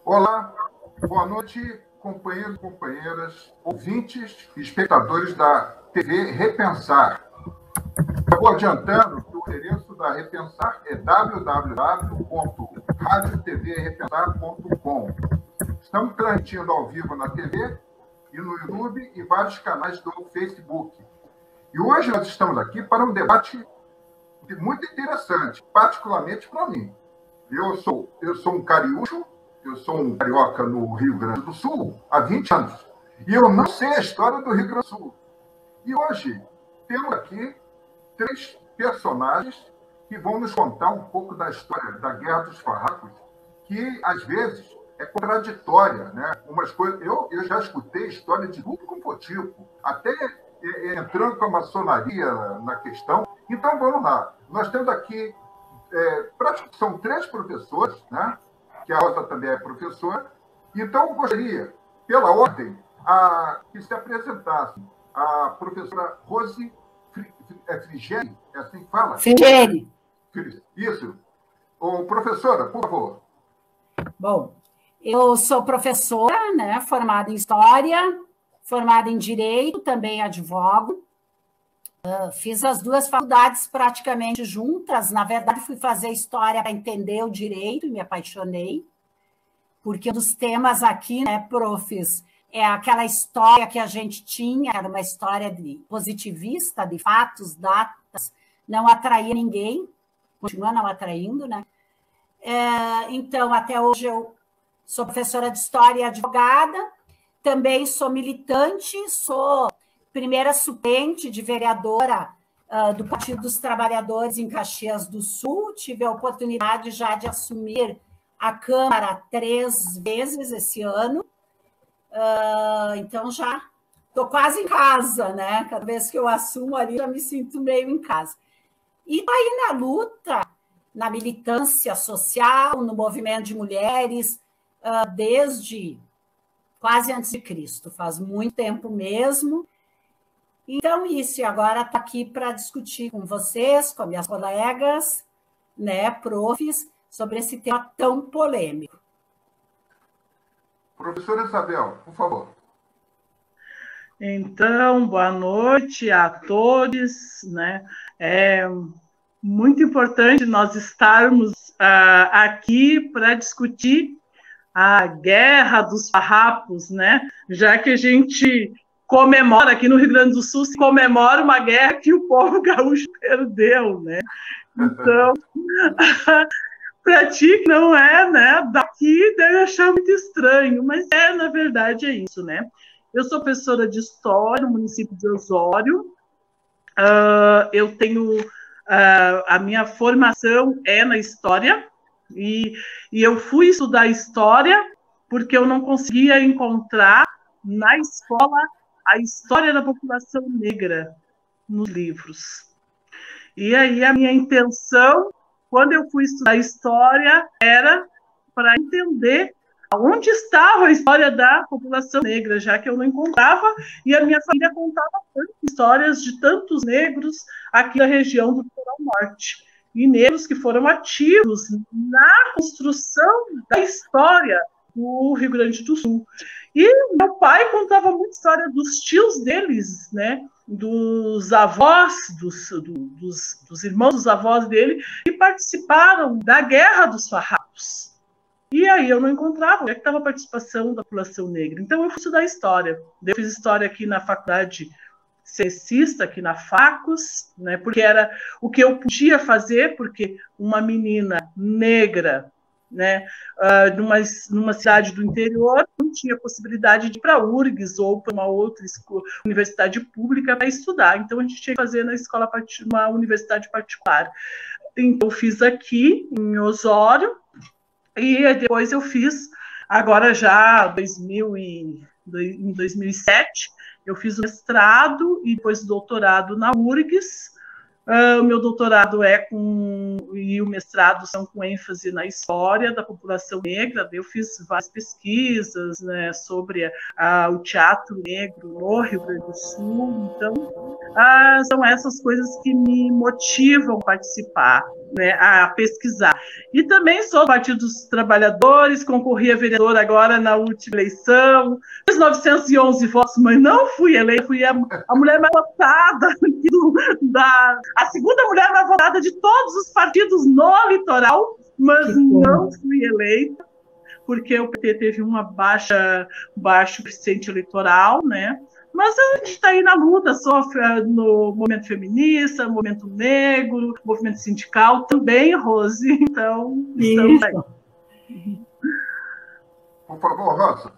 Olá, boa noite, companheiros e companheiras, ouvintes e espectadores da TV Repensar. Eu vou adiantando que o endereço da Repensar é www.radioTVRepensar.com. Estamos transmitindo ao vivo na TV e no YouTube e vários canais do Facebook. E hoje nós estamos aqui para um debate muito interessante, particularmente para mim. Eu sou um cariúcho, eu sou um carioca no Rio Grande do Sul há 20 anos. E eu não sei a história do Rio Grande do Sul. E hoje temos aqui 3 personagens que vão nos contar um pouco da história da Guerra dos Farrapos, que às vezes é contraditória, né? Umas coisas, eu já escutei história de tudo como tipo, até entrando com a maçonaria na questão. Então vamos lá. Nós temos aqui, são 3 professores, né? Que a Rosa também é professora. Então, eu gostaria, pela ordem, que se apresentasse a professora Rose Frigeri, é assim que fala? Frigeri. Isso. Professora, por favor. Bom, eu sou professora, né, formada em História, formada em Direito, também advogo. Fiz as 2 faculdades praticamente juntas. Na verdade, fui fazer História para entender o direito e me apaixonei, porque um dos temas aqui, né, profs, é aquela história que a gente tinha, era uma história positivista, de fatos, datas, não atraía ninguém, continua não atraindo, né? Então, até hoje eu sou professora de História e advogada, também sou militante, sou primeira suplente de vereadora do Partido dos Trabalhadores em Caxias do Sul. Tive a oportunidade já de assumir a Câmara 3 vezes esse ano. Então, já estou quase em casa, né? Cada vez que eu assumo ali, já me sinto meio em casa. E aí na luta, na militância social, no movimento de mulheres, desde quase antes de Cristo, faz muito tempo mesmo. Então, isso, e agora está aqui para discutir com vocês, com minhas colegas, né, profs, sobre esse tema tão polêmico. Professora Isabel, por favor. Então, boa noite a todos, né? É muito importante nós estarmos aqui para discutir a Guerra dos Farrapos, né? Já que a gente comemora, aqui no Rio Grande do Sul, se comemora uma guerra que o povo gaúcho perdeu, né? Então, para ti que não é, né, daqui deve achar muito estranho, mas na verdade é isso, né? Eu sou professora de História no município de Osório, eu tenho, a minha formação é na História, e eu fui estudar História porque eu não conseguia encontrar na escola a história da população negra nos livros. E aí a minha intenção, quando eu fui estudar História, era para entender onde estava a história da população negra, já que eu não encontrava, e a minha família contava tantas histórias de tantos negros aqui na região do Litoral Norte, e negros que foram ativos na construção da história do Rio Grande do Sul. E meu pai contava muita história dos tios deles, né? Dos avós, dos irmãos dos avós dele, que participaram da Guerra dos Farrapos. E aí eu não encontrava onde é que estava a participação da população negra. Então eu fui estudar História. Eu fiz História aqui na faculdade cessista, aqui na Facos, né? Porque era o que eu podia fazer, porque uma menina negra, né, numa cidade do interior, não tinha possibilidade de ir para a URGS ou para uma outra universidade pública para estudar. Então, a gente tinha que fazer na escola, uma universidade particular. Então, eu fiz aqui, em Osório, e depois eu fiz, agora já em 2007, eu fiz o mestrado e depois o doutorado na URGS, O meu doutorado e o mestrado são com ênfase na história da população negra. Eu fiz várias pesquisas, né, sobre o teatro negro no Rio Grande do Sul. Então, são essas coisas que me motivam a participar, né, a pesquisar. E também sou do Partido dos Trabalhadores, concorri a vereadora agora na última eleição, fiz 911 votos, mas não fui eleita, fui a mulher mais votada, a segunda mulher mais votada de todos os partidos no litoral, mas não fui eleita, porque o PT teve baixo coeficiente eleitoral, né? Mas a gente está aí na luta, sofre no movimento feminista, movimento negro, movimento sindical também, Rose. Então, estamos aí. Por favor, Rosa.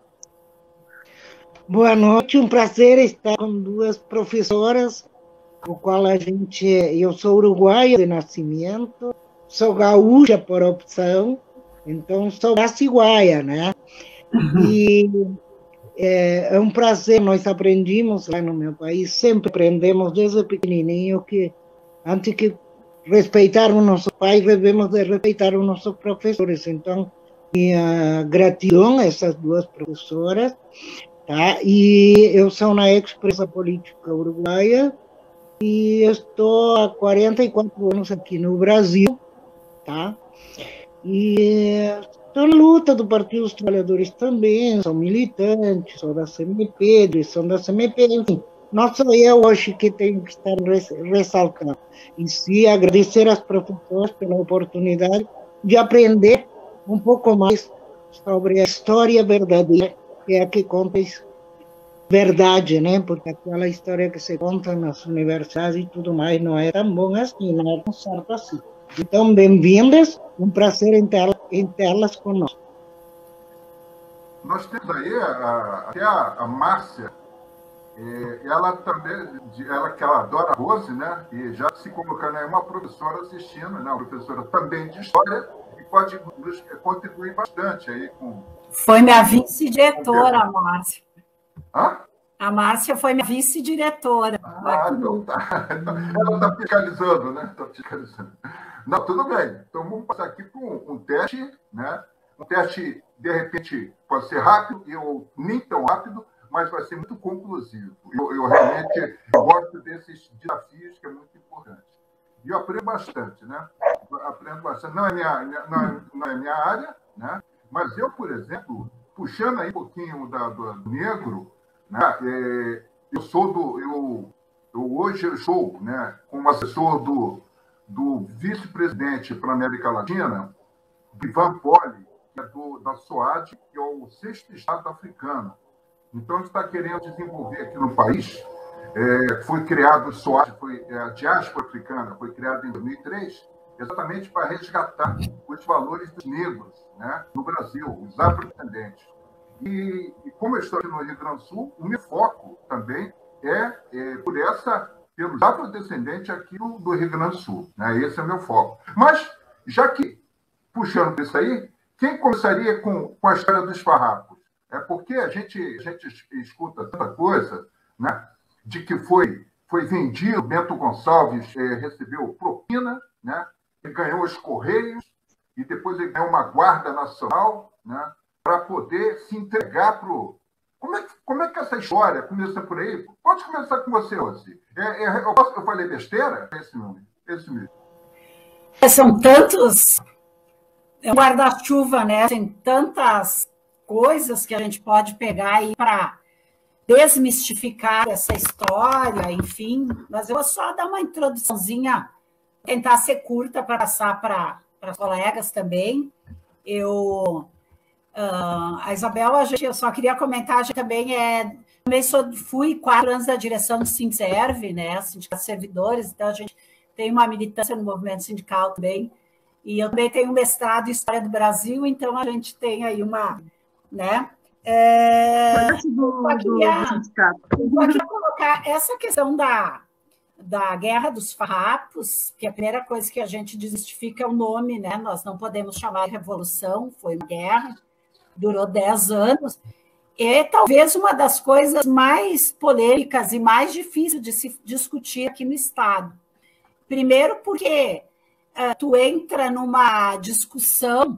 Boa noite, um prazer estar com duas professoras, com qual eu sou uruguaia de nascimento, sou gaúcha por opção, então sou brasiguaia, né? E é um prazer, nós aprendemos lá no meu país, sempre aprendemos desde pequenininho que antes que respeitar o nosso pai, devemos de respeitar os nossos professores. Então, minha gratidão a essas duas professoras, tá? E eu sou na ex-presa política uruguaia e estou há 44 anos aqui no Brasil, tá? E estou na luta do Partido dos Trabalhadores também, sou militante, sou da CMP, direção da CMP, enfim. Não sou eu hoje que tenho que estar ressaltando. E sim, agradecer às professoras pela oportunidade de aprender um pouco mais sobre a história verdadeira, que é a que conta verdade, né? Porque aquela história que se conta nas universidades e tudo mais não é tão bom assim, não é tão certo assim. Então, bem-vindas, um prazer em tê-las conosco. Nós temos aí até a Márcia, ela também, que ela adora a Rose, né? E já se colocando aí uma professora assistindo, né? Uma professora também de história, e pode nos contribuir bastante aí com... Foi minha vice-diretora, a Márcia. Hã? A Márcia foi minha vice-diretora. Então tá. Ela está fiscalizando, né? Está fiscalizando. Não, tudo bem. Então vamos passar aqui para um teste, né? Um teste, de repente, pode ser rápido, ou nem tão rápido, mas vai ser muito conclusivo. Eu realmente gosto desses desafios, que é muito importante. E eu aprendo bastante, né? Aprendo bastante. Não é minha área, né? Mas eu, por exemplo, puxando aí um pouquinho do negro, né? Hoje eu sou, né, como assessor do vice-presidente para a América Latina, Ivan Poli, que é da SOAD, que é o 6º Estado africano. Então, a gente está querendo desenvolver aqui no país. Foi criado o SOAD, a diáspora africana, foi criada em 2003, exatamente para resgatar os valores dos negros, né, no Brasil, os afrodescendentes. E como eu estou aqui no Rio Grande do Sul, o meu foco também pelos afrodescendentes aqui do Rio Grande do Sul. Né? Esse é o meu foco. Mas, já que, puxando isso aí, quem começaria com a história dos farrapos? É porque a gente escuta tanta coisa, né, de que foi vendido, Bento Gonçalves recebeu propina, né, ele ganhou os Correios, e depois ele ganhou uma Guarda Nacional, né, para poder se entregar para o... Como é que essa história começa por aí? Pode começar com você, Rose. Eu falei besteira? Esse mesmo. São tantos... É um guarda-chuva, né? Tem tantas coisas que a gente pode pegar aí para desmistificar essa história, enfim. Mas eu vou só dar uma introduçãozinha, tentar ser curta para passar para os colegas também. A Isabel, eu só queria comentar, a gente também fui 4 anos da direção do Sindserv, né, Sindicato de Servidores, então a gente tem uma militância no movimento sindical também, e eu também tenho um mestrado em História do Brasil, então a gente tem aí uma, né, eu queria colocar essa questão da Guerra dos Farrapos, que a primeira coisa que a gente desmistifica é o nome, né, nós não podemos chamar de revolução, foi uma guerra, durou 10 anos, é talvez uma das coisas mais polêmicas e mais difíceis de se discutir aqui no Estado. Primeiro porque tu entra numa discussão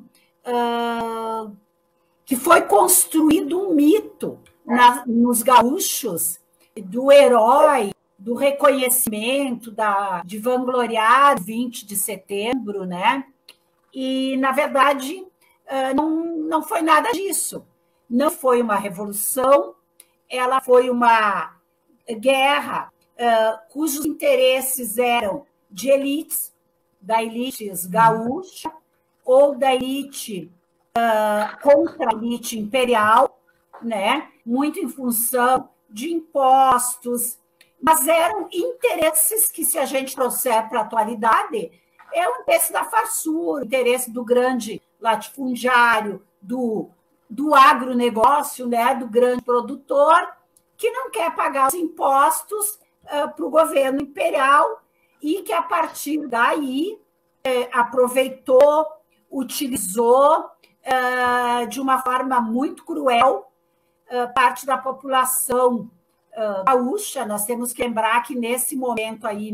que foi construído um mito nos gaúchos do herói, do reconhecimento, de vangloriar o 20 de setembro, né? E, na verdade, não foi nada disso. Não foi uma revolução, ela foi uma guerra cujos interesses eram de elites, da elite gaúcha ou da elite contra a elite imperial, né? Muito em função de impostos, mas eram interesses que, se a gente trouxer para a atualidade, é o interesse da fartura, o interesse do grande latifundiário, do agronegócio, né? Do grande produtor, que não quer pagar os impostos para o governo imperial e que, a partir daí, aproveitou, utilizou de uma forma muito cruel parte da população gaúcha. Nós temos que lembrar que, nesse momento, aí, em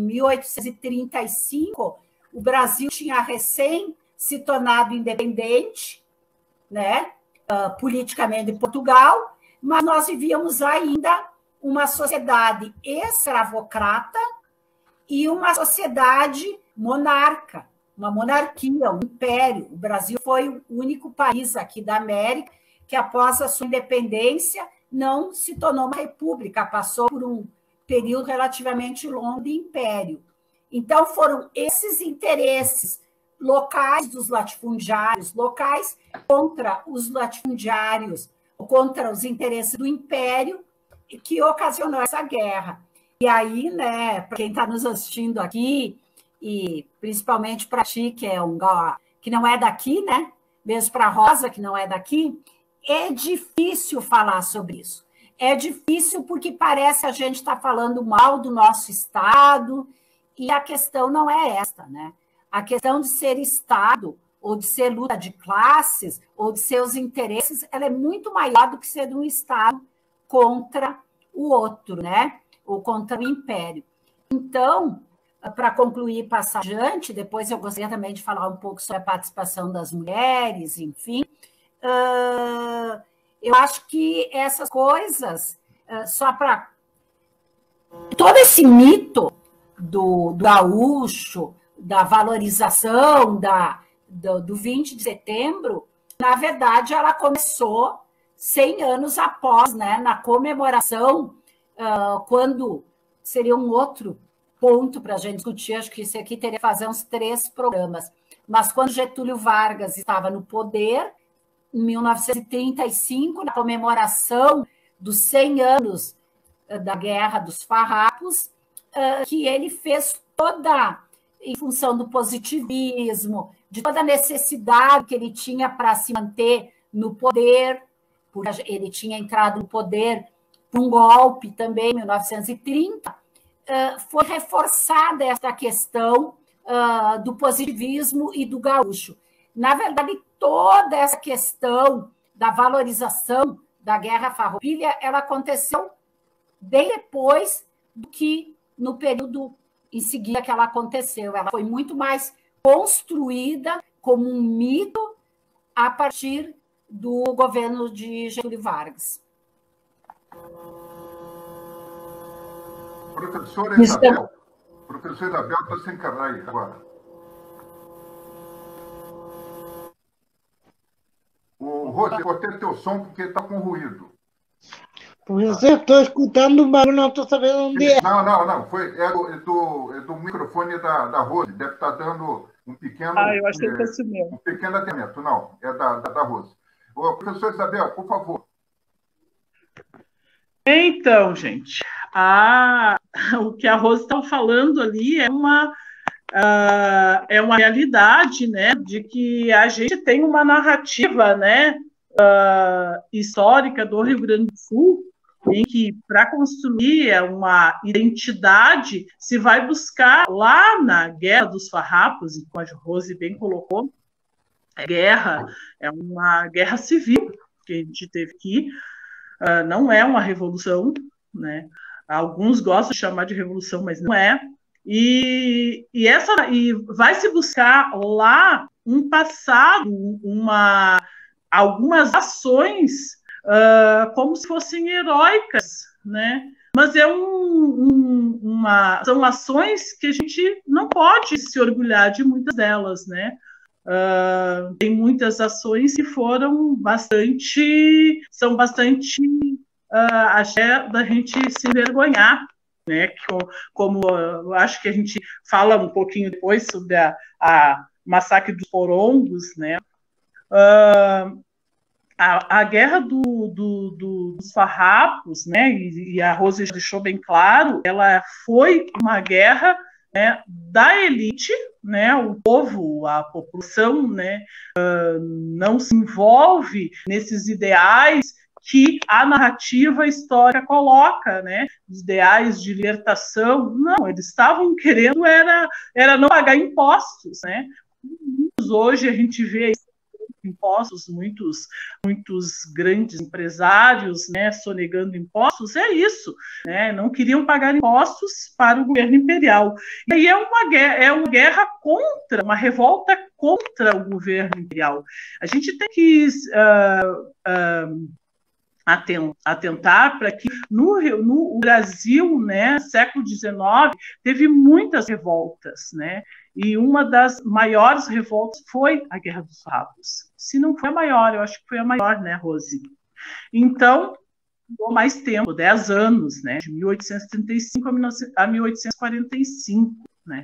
1835, o Brasil tinha recém se tornado independente, né, politicamente de Portugal, mas nós vivíamos ainda uma sociedade escravocrata e uma sociedade monarca, uma monarquia, um império. O Brasil foi o único país aqui da América que, após a sua independência, não se tornou uma república, passou por um período relativamente longo de império. Então, foram esses interesses locais dos latifundiários, locais contra os latifundiários, contra os interesses do império, que ocasionou essa guerra. E aí, né, para quem está nos assistindo aqui, e principalmente para ti, que não é daqui, né, mesmo para a Rosa, que não é daqui, é difícil falar sobre isso. É difícil porque parece a gente está falando mal do nosso Estado, e a questão não é esta, né? A questão de ser Estado, ou de ser luta de classes, ou de seus interesses, ela é muito maior do que ser de um Estado contra o outro, né? Ou contra o império. Então, para concluir e passar adiante, depois eu gostaria também de falar um pouco sobre a participação das mulheres, enfim. Eu acho que essas coisas, só para... Todo esse mito do gaúcho, da valorização do 20 de setembro, na verdade, ela começou 100 anos após, né, na comemoração, quando seria um outro ponto para a gente discutir, acho que isso aqui teria que fazer uns 3 programas, mas quando Getúlio Vargas estava no poder, em 1935, na comemoração dos 100 anos da Guerra dos Farrapos, que ele fez toda, em função do positivismo, de toda a necessidade que ele tinha para se manter no poder, porque ele tinha entrado no poder por um golpe também, em 1930, foi reforçada essa questão do positivismo e do gaúcho. Na verdade, toda essa questão da valorização da Guerra Farroupilha, ela aconteceu bem depois do que no período em seguida que ela aconteceu. Ela foi muito mais construída como um mito a partir do governo de Getúlio Vargas. Professora Isabel está sem canal aí agora. Rose, cortei teu som porque está com ruído. Professor, estou escutando um barulho, não estou sabendo onde é. Não. É do microfone da Rose. Deve estar dando um pequeno... eu achei que fosse meu. Um pequeno atendimento. Não, é da Rose. Professor Isabel, por favor. Então, gente, o que a Rose está falando ali é uma realidade, né, de que a gente tem uma narrativa, né, histórica do Rio Grande do Sul, em que, para construir uma identidade, se vai buscar lá na Guerra dos Farrapos, e como a Rose bem colocou, é uma guerra civil que a gente teve aqui, não é uma revolução, né? Alguns gostam de chamar de revolução, mas não é. E vai se buscar lá um passado, algumas ações como se fossem heróicas, né? Mas são ações que a gente não pode se orgulhar de muitas delas, né? Tem muitas ações que são bastante da gente se envergonhar, né? Como eu acho que a gente fala um pouquinho depois sobre a massacre dos porongos, né? A guerra dos farrapos, né? E a Rose deixou bem claro, ela foi uma guerra, né, da elite, né? O povo, a população, né, não se envolve nesses ideais que a narrativa histórica coloca, né? Os ideais de libertação. Não, eles estavam querendo era não pagar impostos, né? Hoje a gente vê impostos, muitos grandes empresários, né, sonegando impostos, é isso, né, não queriam pagar impostos para o governo imperial. E aí é uma guerra contra, uma revolta contra o governo imperial. A gente tem que atentar para que no Brasil, né, século XIX, teve muitas revoltas, né? E uma das maiores revoltas foi a Guerra dos Farrapos. Se não foi a maior, eu acho que foi a maior, né, Rose? Então, durou mais tempo, 10 anos, né? De 1835 a 1845, né?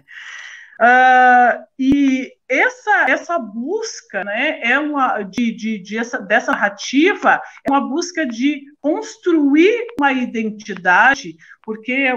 E essa busca, né, dessa narrativa é uma busca de construir uma identidade, porque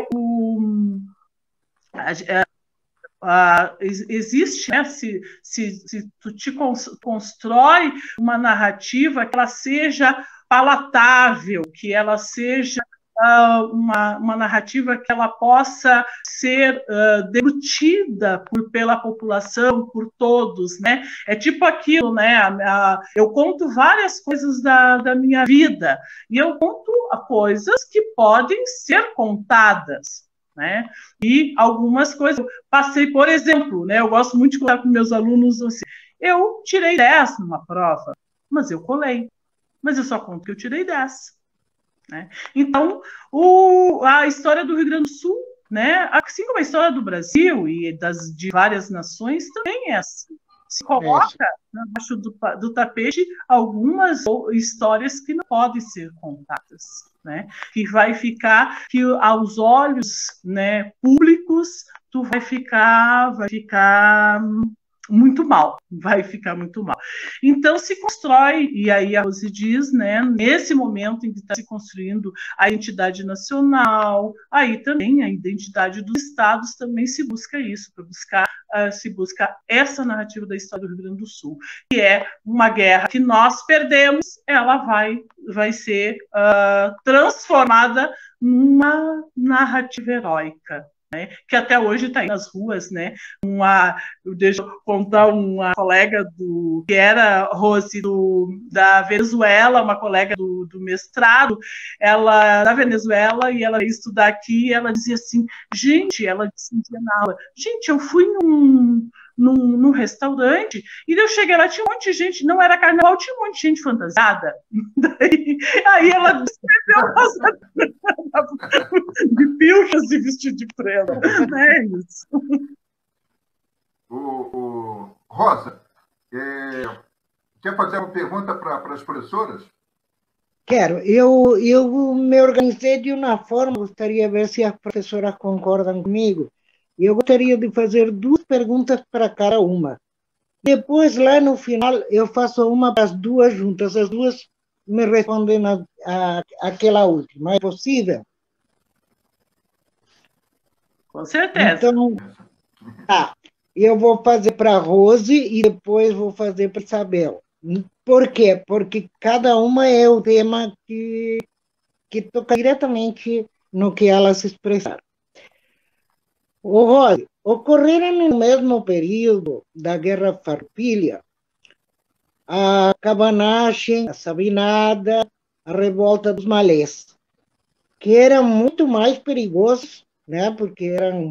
existe, né, se tu te constrói uma narrativa que ela seja palatável, que ela seja uma narrativa que ela possa ser deglutida pela população, por todos, né? É tipo aquilo, né? Eu conto várias coisas da minha vida e eu conto coisas que podem ser contadas, né? E algumas coisas, passei, por exemplo, né? Eu gosto muito de contar com meus alunos assim, eu tirei 10 numa prova, mas eu colei, mas eu só conto que eu tirei 10. Né? Então, a história do Rio Grande do Sul, né, assim como a história do Brasil e de várias nações, também é assim. Se coloca abaixo do tapete algumas histórias que não podem ser contadas, né? Que vai ficar, que aos olhos, né, públicos, vai ficar muito mal, vai ficar muito mal. Então se constrói, e aí a Rose diz, né, nesse momento em que está se construindo a identidade nacional, aí também a identidade dos estados também se busca isso, se busca essa narrativa da história do Rio Grande do Sul, que é uma guerra que nós perdemos, ela vai ser transformada numa narrativa heróica. Né, que até hoje está aí nas ruas, né? Deixa eu contar uma colega que era Rose da Venezuela, uma colega do mestrado, ela da Venezuela, e ela ia estudar aqui, e ela dizia assim, gente, ela dizia na aula, gente, eu fui num restaurante, e eu cheguei lá, tinha um monte de gente, não era carnaval, tinha um monte de gente fantasiada. Aí ela descreveu de pilchas e vestido de preto. É isso. Rosa, quer fazer uma pergunta para as professoras? Quero. Eu me organizei de uma forma, gostaria de ver se as professoras concordam comigo. Eu gostaria de fazer 2 perguntas para cada uma. Depois, lá no final, eu faço uma para as 2 juntas. As 2 me respondem aquela última. É possível? Com certeza. Então, eu vou fazer para a Rose e depois vou fazer para a Isabel. Por quê? Porque cada uma é o tema que toca diretamente no que elas expressaram. Rose, ocorreram no mesmo período da Guerra Farroupilha a cabanagem, a sabinada, a revolta dos malês, que eram muito mais perigosos, né, porque eram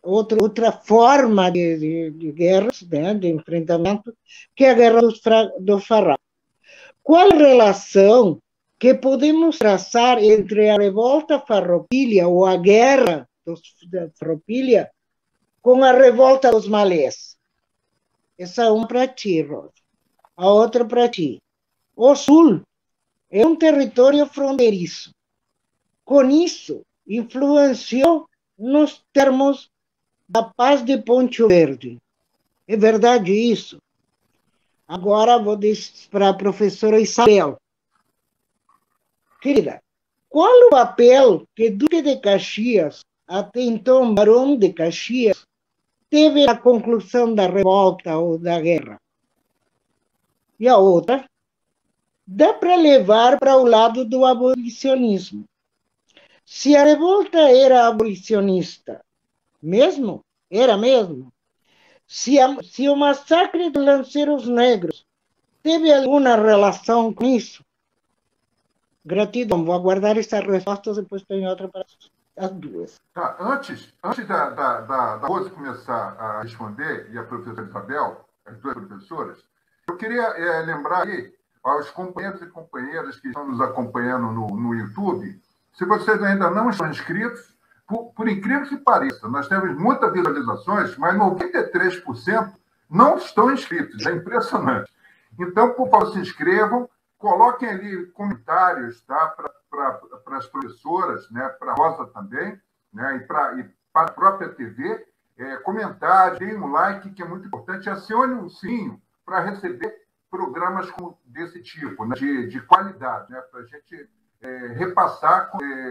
outra forma de guerras, né, de enfrentamento, que é a guerra do Farrapos. Qual a relação que podemos traçar entre a revolta farroupilha ou a guerra da Farroupilha com a revolta dos malês? Essa é uma para ti, Rosa. A outra para ti. O Sul é um território fronteiriço. Com isso, influenciou nos termos da paz de Ponte Verde. É verdade isso? Agora vou dizer para a professora Isabel. Querida, qual o papel que Duque de Caxias, até então Barão de Caxias, teve na conclusão da revolta ou da guerra? E a outra, dá para levar para o lado do abolicionismo. Se a revolta era abolicionista, mesmo, era mesmo, se o massacre dos lanceiros negros teve alguma relação com isso? Gratidão, vou aguardar essas respostas, depois tem outra para as duas. Tá, antes da Rose começar a responder, e a professora Isabel, as duas professoras, eu queria lembrar aí aos companheiros e companheiras que estão nos acompanhando no YouTube, se vocês ainda não estão inscritos, por incrível que pareça, nós temos muitas visualizações, mas 93% não estão inscritos. É impressionante. Então, por favor, se inscrevam, coloquem ali comentários, tá, para as professoras, né, para a Rosa também, né, e para a própria TV. Comentários, deem um like, que é muito importante. Acione o sininho para receber programas desse tipo, né, de qualidade, né, para a gente repassar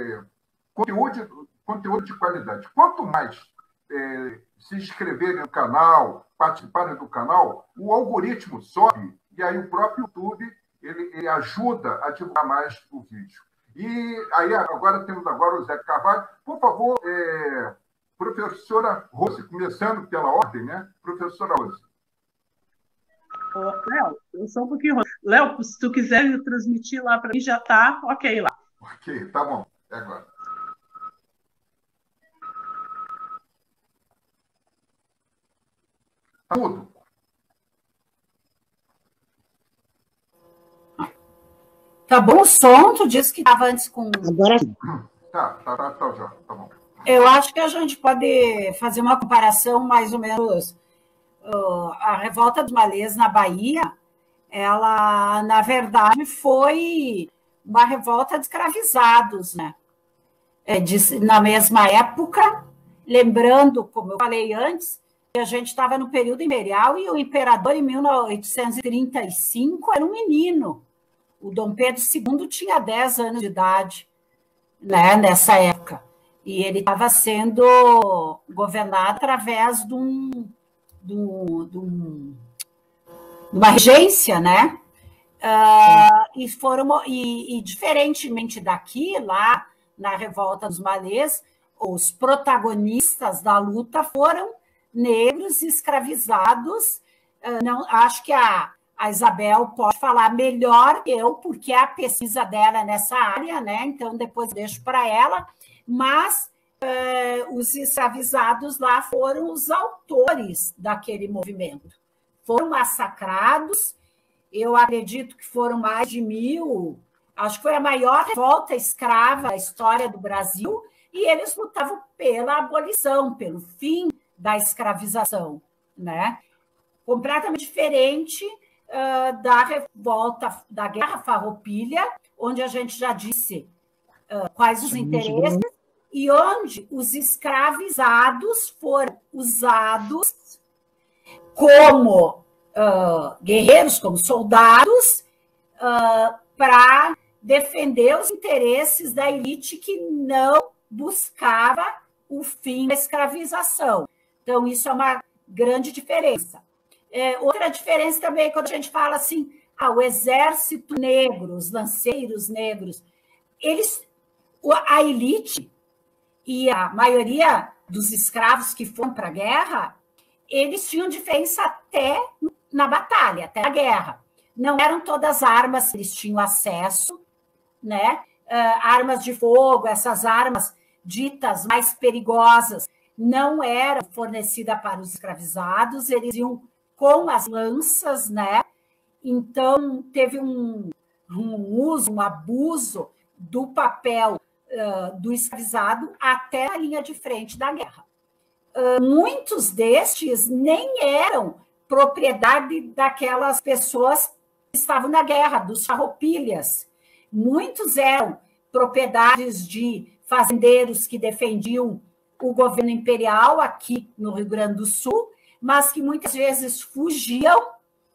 conteúdo de qualidade. Quanto mais se inscreverem no canal, participarem do canal, o algoritmo sobe e aí o próprio YouTube ele ajuda a divulgar mais o vídeo. E aí agora temos o Zé Carvalho. Por favor, professora Rose, começando pela ordem, né? Professora Rose. Léo, só um pouquinho. Léo, se tu quiser transmitir lá para mim, já está ok lá. Ok, tá bom. É agora. Tá mudo. Tá bom o som? Tu disse que estava antes com... Agora sim. Tá já, tá bom. Eu acho que a gente pode fazer uma comparação mais ou menos. A revolta dos malês na Bahia, ela, na verdade, foi uma revolta de escravizados, né? Na mesma época, lembrando, como eu falei antes, que a gente estava no período imperial e o imperador, em 1835, era um menino. O Dom Pedro II tinha 10 anos de idade, né, nessa época. E ele estava sendo governado através de uma regência, né? E diferentemente daqui, lá na Revolta dos Malês, os protagonistas da luta foram negros escravizados. Não, acho que a Isabel pode falar melhor que eu, porque a pesquisa dela é nessa área, né? Então depois deixo para ela. Mas os escravizados lá foram os autores daquele movimento. Foram massacrados, eu acredito que foram mais de 1000, acho que foi a maior revolta escrava da história do Brasil, e eles lutavam pela abolição, pelo fim da escravização, né? Completamente diferente da revolta, da Guerra Farroupilha, onde a gente já disse quais os interesses, e onde os escravizados foram usados como guerreiros, como soldados, para defender os interesses da elite que não buscava o fim da escravização. Então, isso é uma grande diferença. Outra diferença também, quando a gente fala assim, o exército negro, os lanceiros negros, a elite e a maioria dos escravos que foram para a guerra, eles tinham diferença até na batalha, até na guerra. Não eram todas armas que eles tinham acesso, né? Armas de fogo, essas armas ditas mais perigosas, não era fornecida para os escravizados, eles iam com as lanças, né? Então, teve um uso, um abuso do papel do escravizado até a linha de frente da guerra. Muitos destes nem eram propriedade daquelas pessoas que estavam na guerra, dos farroupilhas. Muitos eram propriedades de fazendeiros que defendiam o governo imperial aqui no Rio Grande do Sul, mas que muitas vezes fugiam,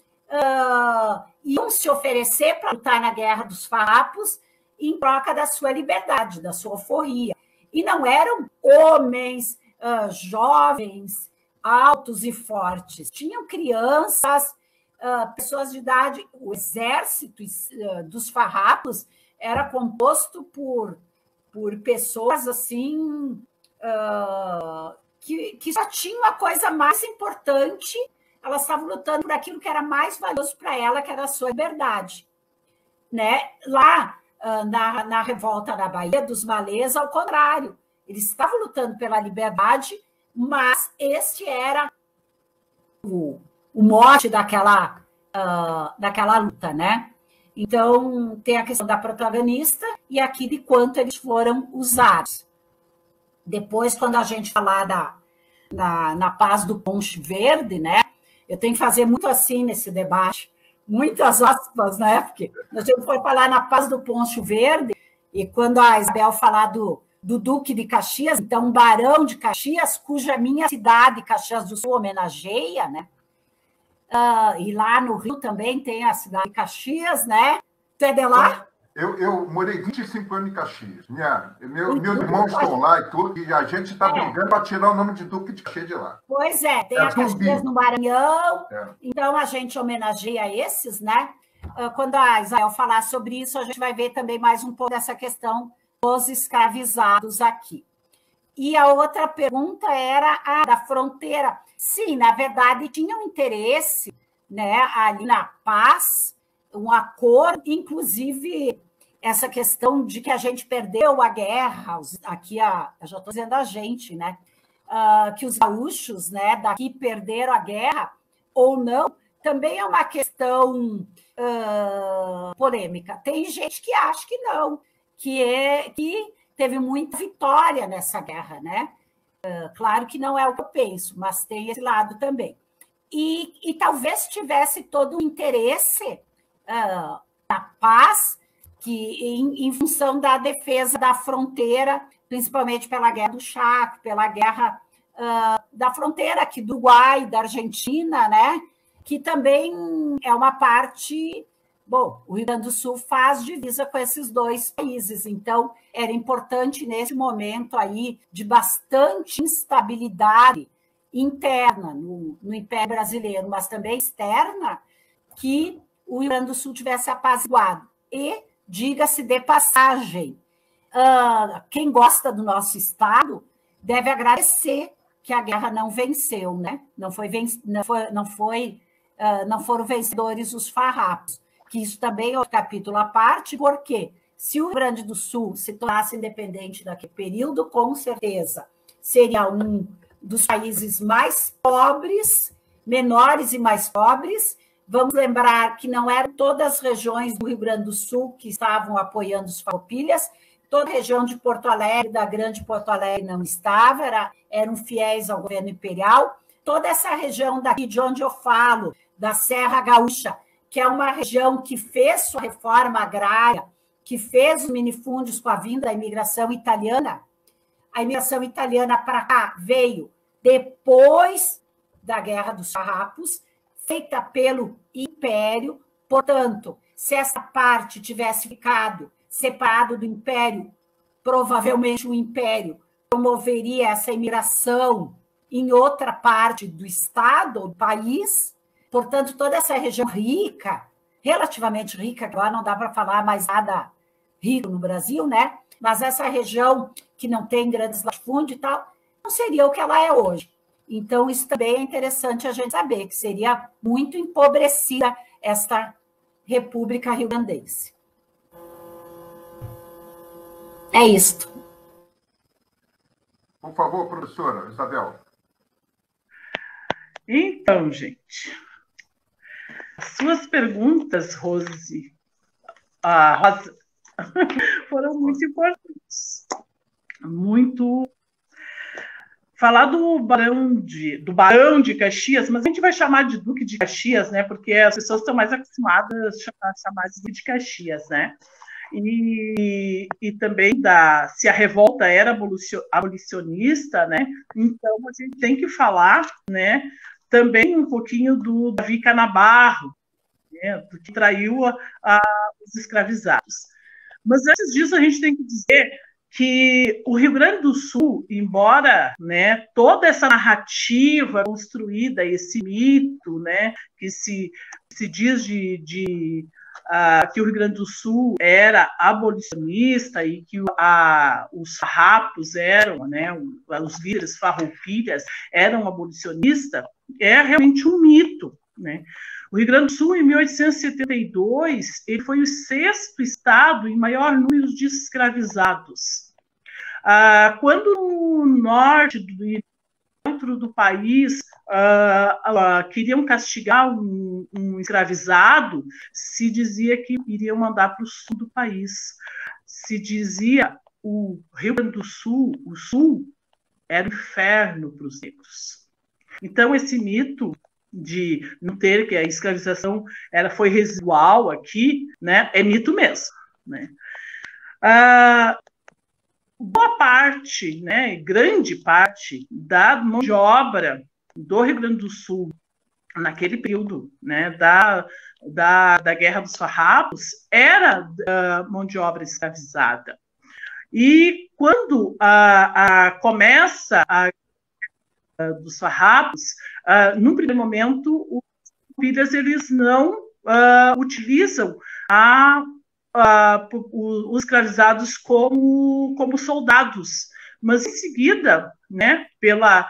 iam se oferecer para lutar na Guerra dos Farrapos em troca da sua liberdade, da sua alforria. E não eram homens jovens, altos e fortes. Tinham crianças, pessoas de idade. O exército dos farrapos era composto por pessoas assim que só tinham a coisa mais importante. Elas estavam lutando por aquilo que era mais valioso para ela, que era a sua liberdade. Né? Lá, na revolta na Bahia dos Malês, ao contrário, eles estavam lutando pela liberdade, mas este era o mote daquela luta, né? Então, tem a questão da protagonista e aqui de quanto eles foram usados. Depois, quando a gente falar na paz do Poncho Verde, né? Eu tenho que fazer muito assim nesse debate, muitas aspas, né? Porque a gente foi falar na paz do Poncho Verde, e quando a Isabel falar do Duque de Caxias, então um barão de Caxias, cuja minha cidade, Caxias do Sul, homenageia, né? E lá no Rio também tem a cidade de Caxias, né? Você é de lá? Eu morei 25 anos em Caxias. Meus irmãos estão lá e tudo, e a gente está brigando para tirar o nome de Duque de Caxias de lá. Pois é, tem a Caxias no Maranhão, então a gente homenageia esses, né? Quando a Isabel falar sobre isso, a gente vai ver também mais um pouco dessa questão dos escravizados aqui. E a outra pergunta era a da fronteira. Sim, na verdade, tinha um interesse, né, ali na paz, um acordo, inclusive essa questão de que a gente perdeu a guerra, aqui eu já estou dizendo a gente, né, que os gaúchos, né, daqui perderam a guerra ou não, também é uma questão polêmica. Tem gente que acha que não, que teve muita vitória nessa guerra, né? Claro que não é o que eu penso, mas tem esse lado também. E talvez tivesse todo o interesse da paz, que em função da defesa da fronteira, principalmente pela Guerra do Chaco, pela guerra da fronteira aqui do Uruguai, da Argentina, né? Que também é uma parte... Bom, o Rio Grande do Sul faz divisa com esses dois países, então era importante nesse momento aí de bastante instabilidade interna no Império Brasileiro, mas também externa, que o Rio Grande do Sul tivesse apaziguado. E, diga-se de passagem, quem gosta do nosso Estado deve agradecer que a guerra não venceu, né? Não foram vencedores os farrapos, que isso também é um capítulo à parte, porque se o Rio Grande do Sul se tornasse independente naquele período, com certeza seria um dos países mais pobres, menores e mais pobres. Vamos lembrar que não eram todas as regiões do Rio Grande do Sul que estavam apoiando os farroupilhas, toda a região de Porto Alegre, da Grande Porto Alegre, não estava, eram fiéis ao governo imperial. Toda essa região daqui de onde eu falo, da Serra Gaúcha, que é uma região que fez sua reforma agrária, que fez os minifúndios com a vinda da imigração italiana. A imigração italiana para cá veio depois da Guerra dos Farrapos, feita pelo Império. Portanto, se essa parte tivesse ficado separado do Império, provavelmente o Império promoveria essa imigração em outra parte do Estado, do país. Portanto, toda essa região rica, relativamente rica, que lá não dá para falar mais nada rico no Brasil, né? Mas essa região que não tem grandes latifúndios e tal, não seria o que ela é hoje. Então, isso também é interessante a gente saber, que seria muito empobrecida esta República Rio-Grandense. É isto. Por favor, professora Isabel. Então, gente, as suas perguntas, Rose, Rosa, foram muito importantes. Muito. Falar do Barão de Caxias, mas a gente vai chamar de Duque de Caxias, né? Porque as pessoas estão mais acostumadas a chamar de Duque de Caxias, né? E também se a revolta era abolicionista, né? Então a gente tem que falar, né? Também um pouquinho do Davi Canabarro, né? Do que traiu os escravizados. Mas antes disso a gente tem que dizer que o Rio Grande do Sul, embora, né, toda essa narrativa construída, esse mito, né, que se diz que o Rio Grande do Sul era abolicionista e que os farrapos eram, né, os líderes farroupilhas eram abolicionistas, é realmente um mito, né? O Rio Grande do Sul, em 1872, ele foi o 6º estado em maior número de escravizados. Quando no norte e dentro do país queriam castigar um escravizado, se dizia que iriam mandar para o sul do país. Se dizia o Rio Grande do Sul, o sul, era o inferno para os negros. Então, esse mito de não ter, que a escravização foi residual aqui, né, é mito mesmo, né? Boa parte, né, grande parte da mão de obra do Rio Grande do Sul naquele período, né, da Guerra dos Farrapos era mão de obra escravizada. E quando começa a dos farrapos, num primeiro momento, os farroupilhas eles não utilizam os escravizados como soldados, mas em seguida, né, pela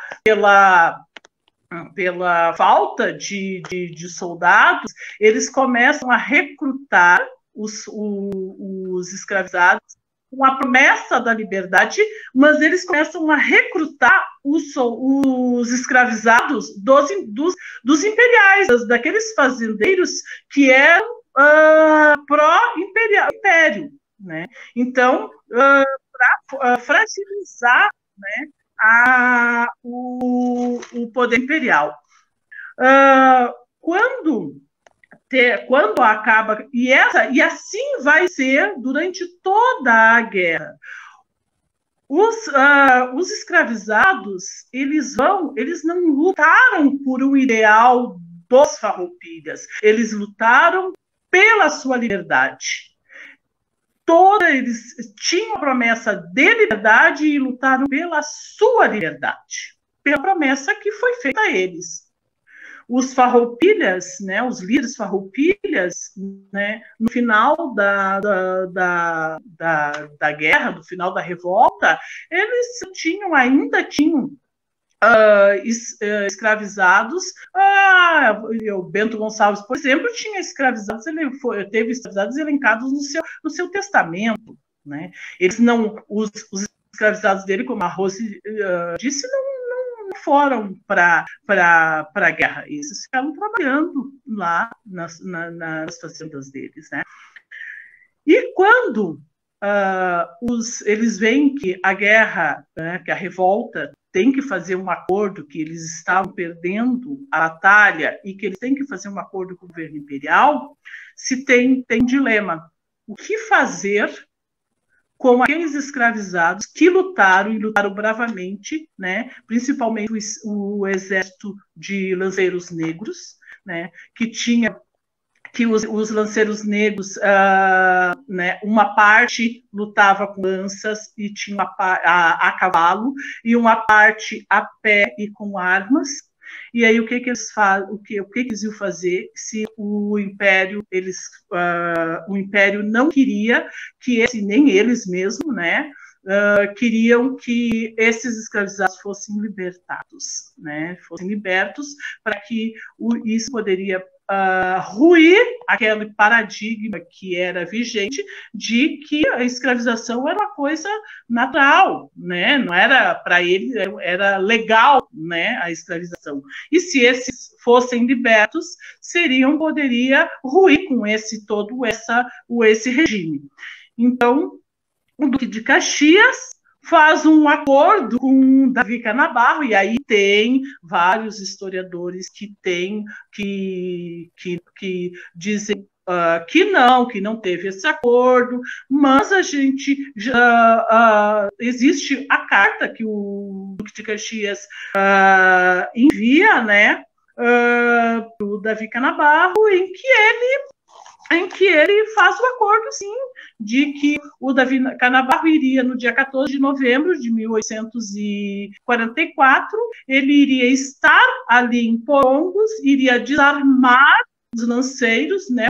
falta de soldados, eles começam a recrutar os escravizados com a promessa da liberdade, mas eles começam a recrutar os escravizados dos imperiais, daqueles fazendeiros que eram pró-império, né? Então, para fragilizar, né, o poder imperial. Quando acaba, e assim vai ser durante toda a guerra. Os escravizados, eles não lutaram por um ideal dos farroupilhas, eles lutaram pela sua liberdade. Eles tinham a promessa de liberdade e lutaram pela sua liberdade, pela promessa que foi feita a eles. Os farroupilhas, né, os líderes farroupilhas, né, no final da guerra, no final da revolta, eles ainda tinham escravizados. O Bento Gonçalves, por exemplo, tinha escravizados, teve escravizados elencados no seu testamento, né? Eles os escravizados dele, como a Rose disse, não foram para a guerra, eles ficaram trabalhando lá nas fazendas deles, né? E quando eles veem que a guerra, né, que a revolta tem que fazer um acordo, que eles estavam perdendo a batalha e que eles têm que fazer um acordo com o governo imperial, se tem dilema. O que fazer com aqueles escravizados que lutaram bravamente, né, principalmente o exército de lanceiros negros, né, que os lanceiros negros, né, uma parte lutava com lanças e tinha a cavalo, e uma parte a pé e com armas. E aí o que eles fazem? O que eles iam fazer se o Império não queria que nem eles mesmos, né, queriam que esses escravizados fossem libertados, né, fossem libertos, para que isso poderia ruir aquele paradigma que era vigente de que a escravização era uma coisa natural, né? Não era para ele, era legal, né, a escravização. E se esses fossem libertos, poderia ruir com esse regime. Então, o Duque de Caxias faz um acordo com Davi Canabarro, e aí tem vários historiadores que dizem que não teve esse acordo, mas a gente já existe a carta que o Duque de Caxias envia, né, para o Davi Canabarro, em que ele faz o acordo, sim, de que o Davi Canabarro iria, no dia 14 de novembro de 1844, ele iria estar ali em Porongos, iria desarmar os lanceiros, né,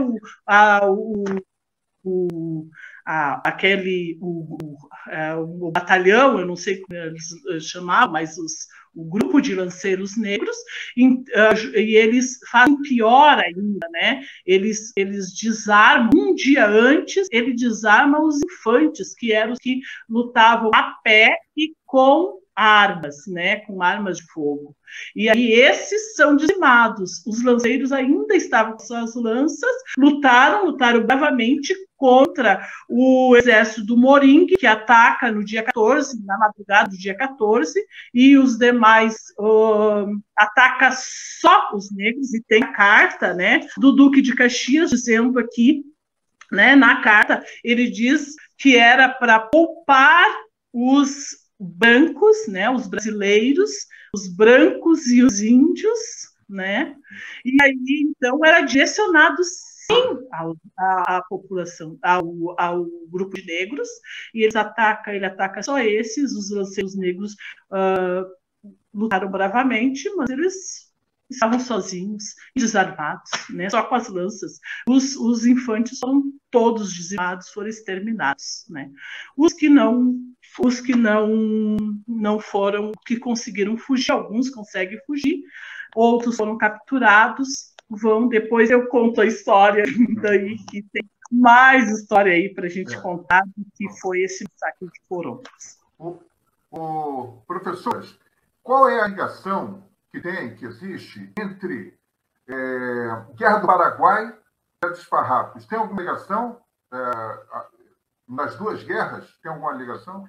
o batalhão, eu não sei como eles chamavam, mas o grupo de lanceiros negros, e eles fazem pior ainda, né? Eles desarmam, um dia antes, ele desarma os infantes, que eram os que lutavam a pé e com armas, né? Com armas de fogo. E aí esses são dizimados. Os lanceiros ainda estavam com suas lanças, lutaram bravamente contra o exército do Moringue, que ataca no dia 14, na madrugada do dia 14, e os demais ataca só os negros, e tem a carta, né, do Duque de Caxias dizendo aqui, né, na carta, ele diz que era para poupar os brancos, né, os brasileiros, os brancos e os índios, né, e aí então era direcionado sim à população, ao grupo de negros, e ele ataca só esses, os lanceiros negros lutaram bravamente, mas eles estavam sozinhos, desarmados, né, só com as lanças. Os infantes foram todos dizimados, foram exterminados, né. Os que não foram, que conseguiram fugir, alguns conseguem fugir, outros foram capturados. Depois eu conto a história daí, que tem mais história aí para a gente contar do que foi esse massacre de Porongos. Professores, qual é a ligação que existe entre Guerra do Paraguai e dos Farrapos? Tem alguma ligação? Nas duas guerras, tem alguma ligação?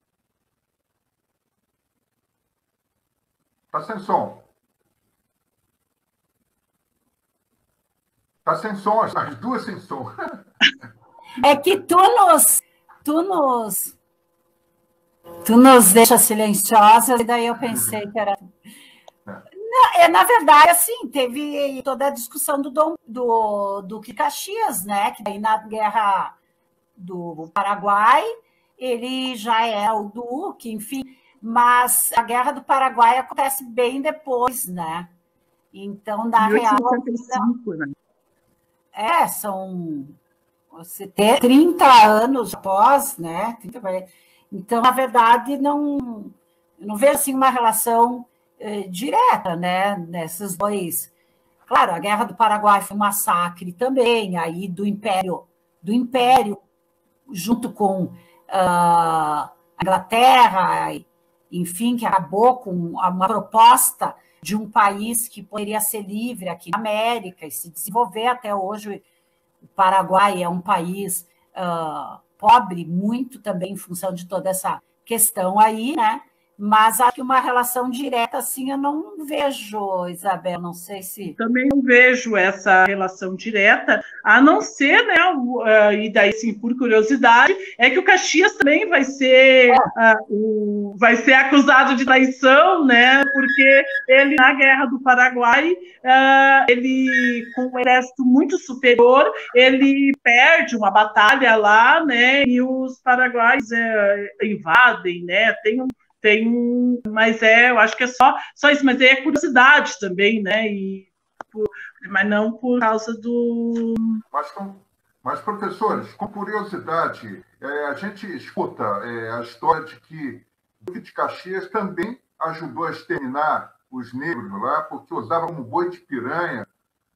Está sem som. Está sem som, as duas sem som. É que tu nos deixa silenciosas, e daí eu pensei que era... Na verdade, assim, teve toda a discussão do Duque de Caxias, né? Que daí na Guerra do Paraguai, ele já é o Duque, enfim, mas a Guerra do Paraguai acontece bem depois, né? Então, na real... 1865, né? São 30 anos após, né? Então, na verdade, não vejo assim, uma relação direta, né? Nesses dois. Claro, a Guerra do Paraguai foi um massacre também, aí do Império, junto com a Inglaterra, enfim, que acabou com uma proposta de um país que poderia ser livre aqui na América e se desenvolver. Até hoje. O Paraguai é um país pobre, muito também em função de toda essa questão aí, né? Mas acho que uma relação direta, assim, eu não vejo, Isabel, não sei se... Também não vejo essa relação direta, a não ser, né, e daí, sim, por curiosidade, é que o Caxias também vai ser acusado de traição, né, porque ele, na Guerra do Paraguai, ele, com um exército muito superior, ele perde uma batalha lá, né, e os paraguaios invadem, né, mas eu acho que é só isso, mas é curiosidade também, né? Mas não por causa do... Mas, professores, com curiosidade, a gente escuta a história de que o Duque de Caxias também ajudou a exterminar os negros lá, porque usava como boi de piranha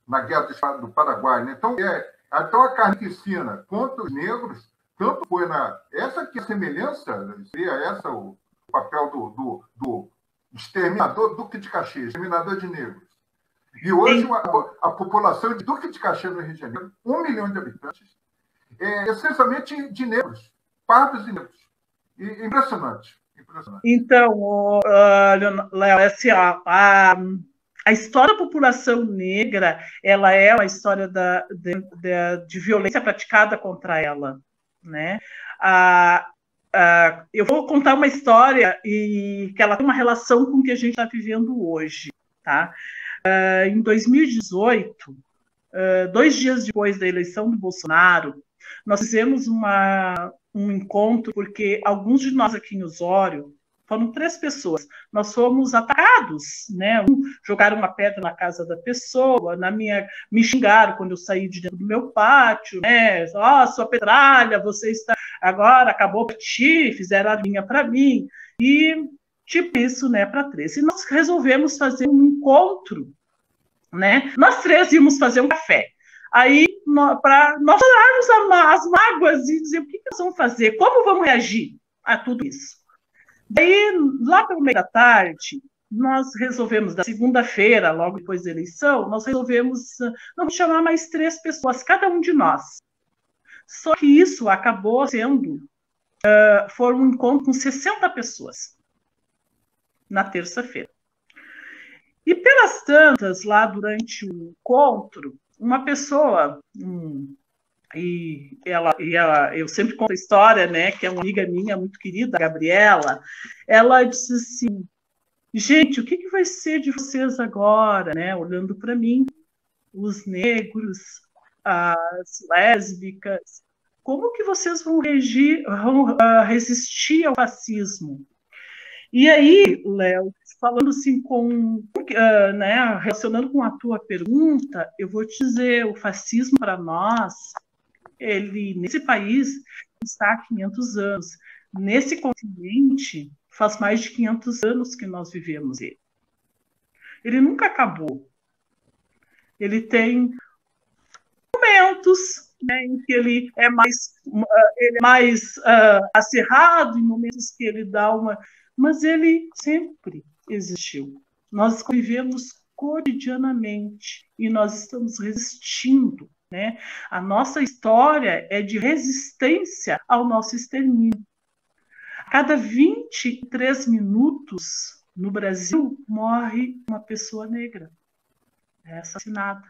na Guerra do Paraguai. Né? Então, a carnificina contra os negros, tanto foi essa que a semelhança, seria essa o papel do exterminador Duque de Caxias, exterminador de negros. E hoje a população de Duque de Caxias, no Rio de Janeiro, 1 milhão de habitantes, é essencialmente de negros, pardos e negros. Impressionante. Então, Léo, assim, a história da população negra, ela é uma história de violência praticada contra ela, né? Eu vou contar uma história e que ela tem uma relação com o que a gente está vivendo hoje, tá? Em 2018, 2 dias depois da eleição do Bolsonaro, nós fizemos um encontro, porque alguns de nós aqui em Osório, foram 3 pessoas, nós fomos atacados, né? Jogaram uma pedra na casa da pessoa, me xingaram quando eu saí de dentro do meu pátio, né? Sua petralha, você está agora, acabou para ti, fizeram a linha para mim, e tipo isso, né, para 3. E nós resolvemos fazer um encontro, né? Nós 3 íamos fazer um café. Aí, para nós falarmos as mágoas e dizer o que nós vamos fazer, como vamos reagir a tudo isso. Daí, lá pelo meio da tarde, nós resolvemos, da segunda-feira, logo depois da eleição, nós resolvemos vamos chamar mais 3 pessoas, cada um de nós. Só que isso acabou sendo, foi um encontro com 60 pessoas, na terça-feira. E pelas tantas, lá durante o encontro, uma pessoa, eu sempre conto a história, né, que é uma amiga minha muito querida, a Gabriela, ela disse assim, gente, o que vai ser de vocês agora, né, olhando para mim, os negros, as lésbicas, como que vocês vão resistir ao fascismo? E aí, Léo, falando assim né, relacionando com a tua pergunta, eu vou te dizer, o fascismo para nós, ele nesse país está há 500 anos. Nesse continente, faz mais de 500 anos que nós vivemos ele. Ele nunca acabou. Ele tem momentos, né, em que ele é mais acirrado, em momentos que ele dá uma... Mas ele sempre existiu. Nós convivemos cotidianamente e nós estamos resistindo, né? A nossa história é de resistência ao nosso extermínio. A cada 23 minutos no Brasil morre uma pessoa negra, é assassinada.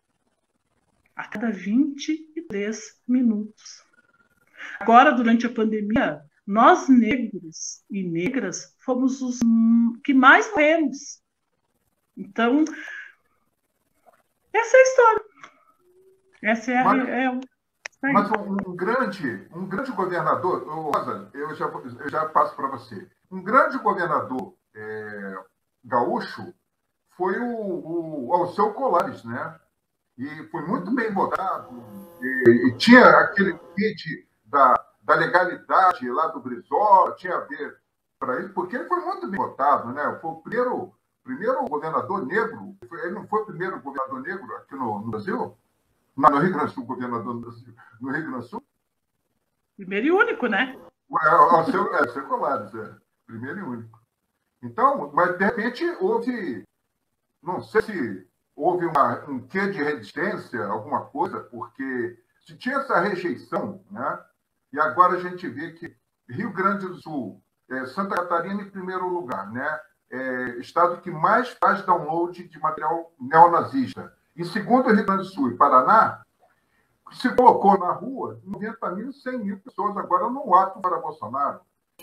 A cada 23 minutos. Agora, durante a pandemia, nós negros e negras fomos os que mais morremos. Então, essa é a história. Essa é mas um grande governador, Rosa, eu já passo para você. Um grande governador gaúcho foi o Alceu Colares, né? E foi muito bem votado. E tinha aquele kit da legalidade lá do Brizola, tinha a ver para isso, porque ele foi muito bem votado, né? Foi o primeiro governador negro. Ele não foi o primeiro governador negro aqui no Brasil? No Rio Grande do Sul, governador do Brasil. No Rio Grande do Sul? Primeiro e único, né? Alceu Colares, primeiro e único. Então, mas de repente houve, não sei se houve um quê de resistência, alguma coisa, porque se tinha essa rejeição, né? E agora a gente vê que Rio Grande do Sul, Santa Catarina em primeiro lugar, né? Estado que mais faz download de material neonazista. Em segundo, Rio Grande do Sul e Paraná, se colocou na rua 90.000, 100.000 pessoas agora no ato para Bolsonaro.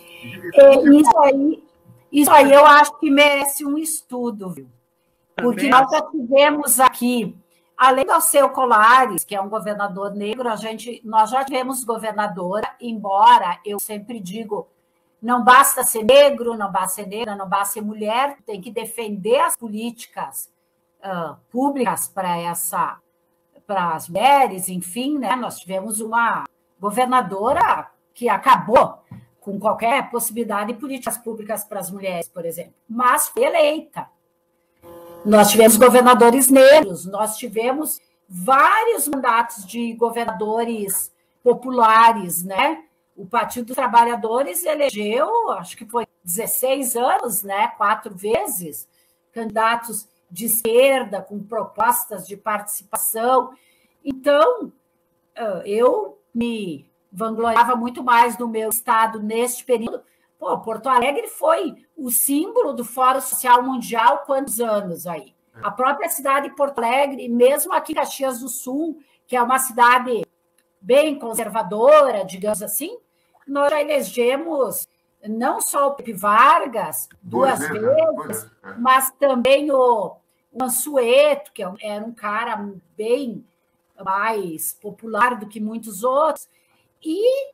Isso aí eu acho que merece um estudo, viu? Porque nós já tivemos aqui, além do Alceu Colares, que é um governador negro, nós já tivemos governadora, embora eu sempre digo, não basta ser negro, não basta ser negra, não basta ser mulher, tem que defender as políticas públicas para as mulheres, enfim, né? Nós tivemos uma governadora que acabou com qualquer possibilidade de políticas públicas para as mulheres, por exemplo, mas foi eleita. Nós tivemos governadores negros, nós tivemos vários mandatos de governadores populares, né? O Partido dos Trabalhadores elegeu, acho que foi 16 anos, né? 4 vezes, candidatos de esquerda com propostas de participação. Então, eu me vangloriava muito mais do meu estado neste período. Pô, Porto Alegre foi o símbolo do Fórum Social Mundial quantos anos aí? A própria cidade de Porto Alegre, mesmo aqui em Caxias do Sul, que é uma cidade bem conservadora, digamos assim, nós já elegemos não só o Pepe Vargas, duas vezes, mas também o Mansueto, que era um cara bem mais popular do que muitos outros, e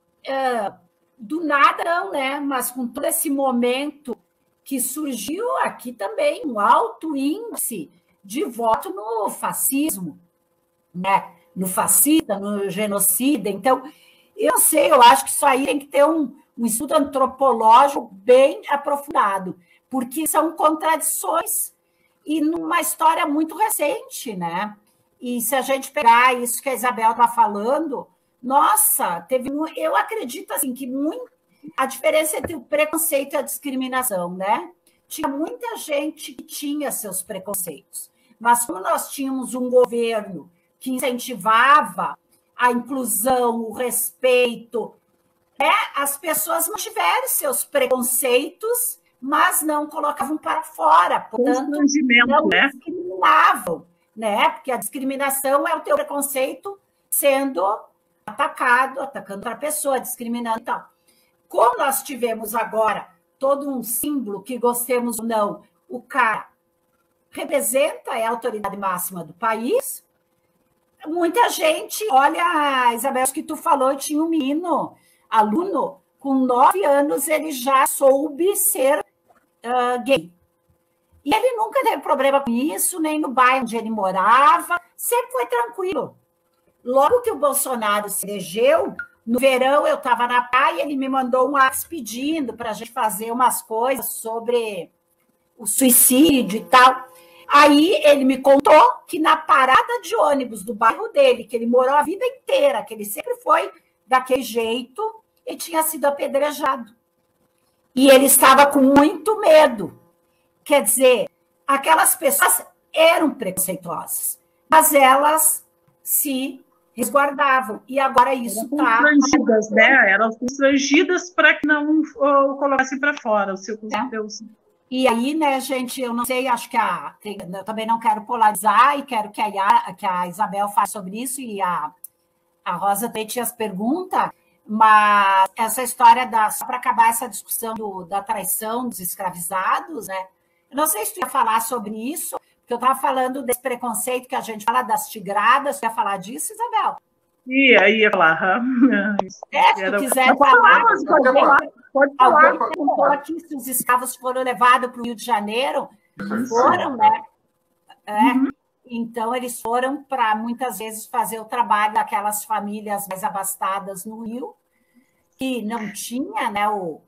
do nada não, né? Mas com todo esse momento que surgiu aqui também um alto índice de voto no fascismo, né? No fascista, no genocida. Então, eu não sei, eu acho que isso aí tem que ter um estudo antropológico bem aprofundado, porque são contradições e numa história muito recente, né? E se a gente pegar isso que a Isabel está falando, nossa, eu acredito assim que a diferença entre o preconceito e a discriminação, né? Tinha muita gente que tinha seus preconceitos, mas como nós tínhamos um governo que incentivava a inclusão, o respeito, né? As pessoas mantiveram seus preconceitos, mas não colocavam para fora, portanto, não discriminavam, né? Porque a discriminação é o teu preconceito sendo atacando outra pessoa, discriminando e tal. Como nós tivemos agora todo um símbolo, que gostemos ou não, o cara representa, é a autoridade máxima do país, muita gente, olha, Isabel, que tu falou, tinha um menino, aluno, com 9 anos, ele já soube ser gay. E ele nunca teve problema com isso, nem no bairro onde ele morava, sempre foi tranquilo. Logo que o Bolsonaro se elegeu, no verão eu estava na praia, ele me mandou um WhatsApp pedindo para a gente fazer umas coisas sobre o suicídio e tal. Aí ele me contou que na parada de ônibus do bairro dele, que ele morou a vida inteira, que ele sempre foi daquele jeito, ele tinha sido apedrejado. E ele estava com muito medo. Quer dizer, aquelas pessoas eram preconceituosas, mas elas se resguardavam. E agora isso está... Constrangidas, né? Eram constrangidas para que não colocassem para fora o seu conteúdo. E aí, né, gente, eu não sei, acho que eu também não quero polarizar e quero que a Isabel fale sobre isso e a Rosa Tete as pergunta, mas essa história só para acabar essa discussão da traição dos escravizados, né? Eu não sei se tu ia falar sobre isso, porque eu estava falando desse preconceito que a gente fala das tigradas. Tu ia falar disso, Isabel? Ia falar. Se tu quiser falar, pode falar. Alguém perguntou aqui se os escravos foram levados para o Rio de Janeiro. Foram, né? Então, eles foram para, muitas vezes, fazer o trabalho daquelas famílias mais abastadas no Rio, que não tinha, né,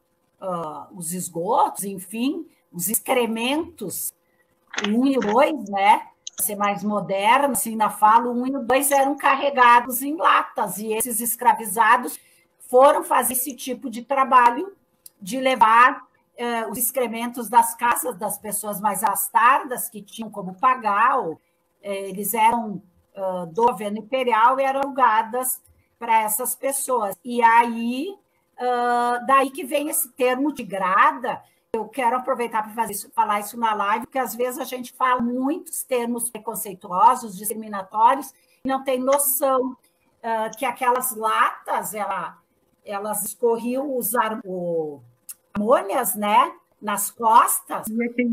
os esgotos, enfim, os excrementos, o 1 e o 2, né? Para ser mais moderno, assim, ainda falo, o 1 e o 2 eram carregados em latas, e esses escravizados foram fazer esse tipo de trabalho de levar os excrementos das casas das pessoas mais abastadas, que tinham como pagar, eles eram do governo imperial e eram alugadas para essas pessoas. E aí, daí que vem esse termo de grada. Eu quero aproveitar para falar isso na live, porque às vezes a gente fala muitos termos preconceituosos, discriminatórios, e não tem noção que aquelas latas, elas escorriam os amônias, né, nas costas,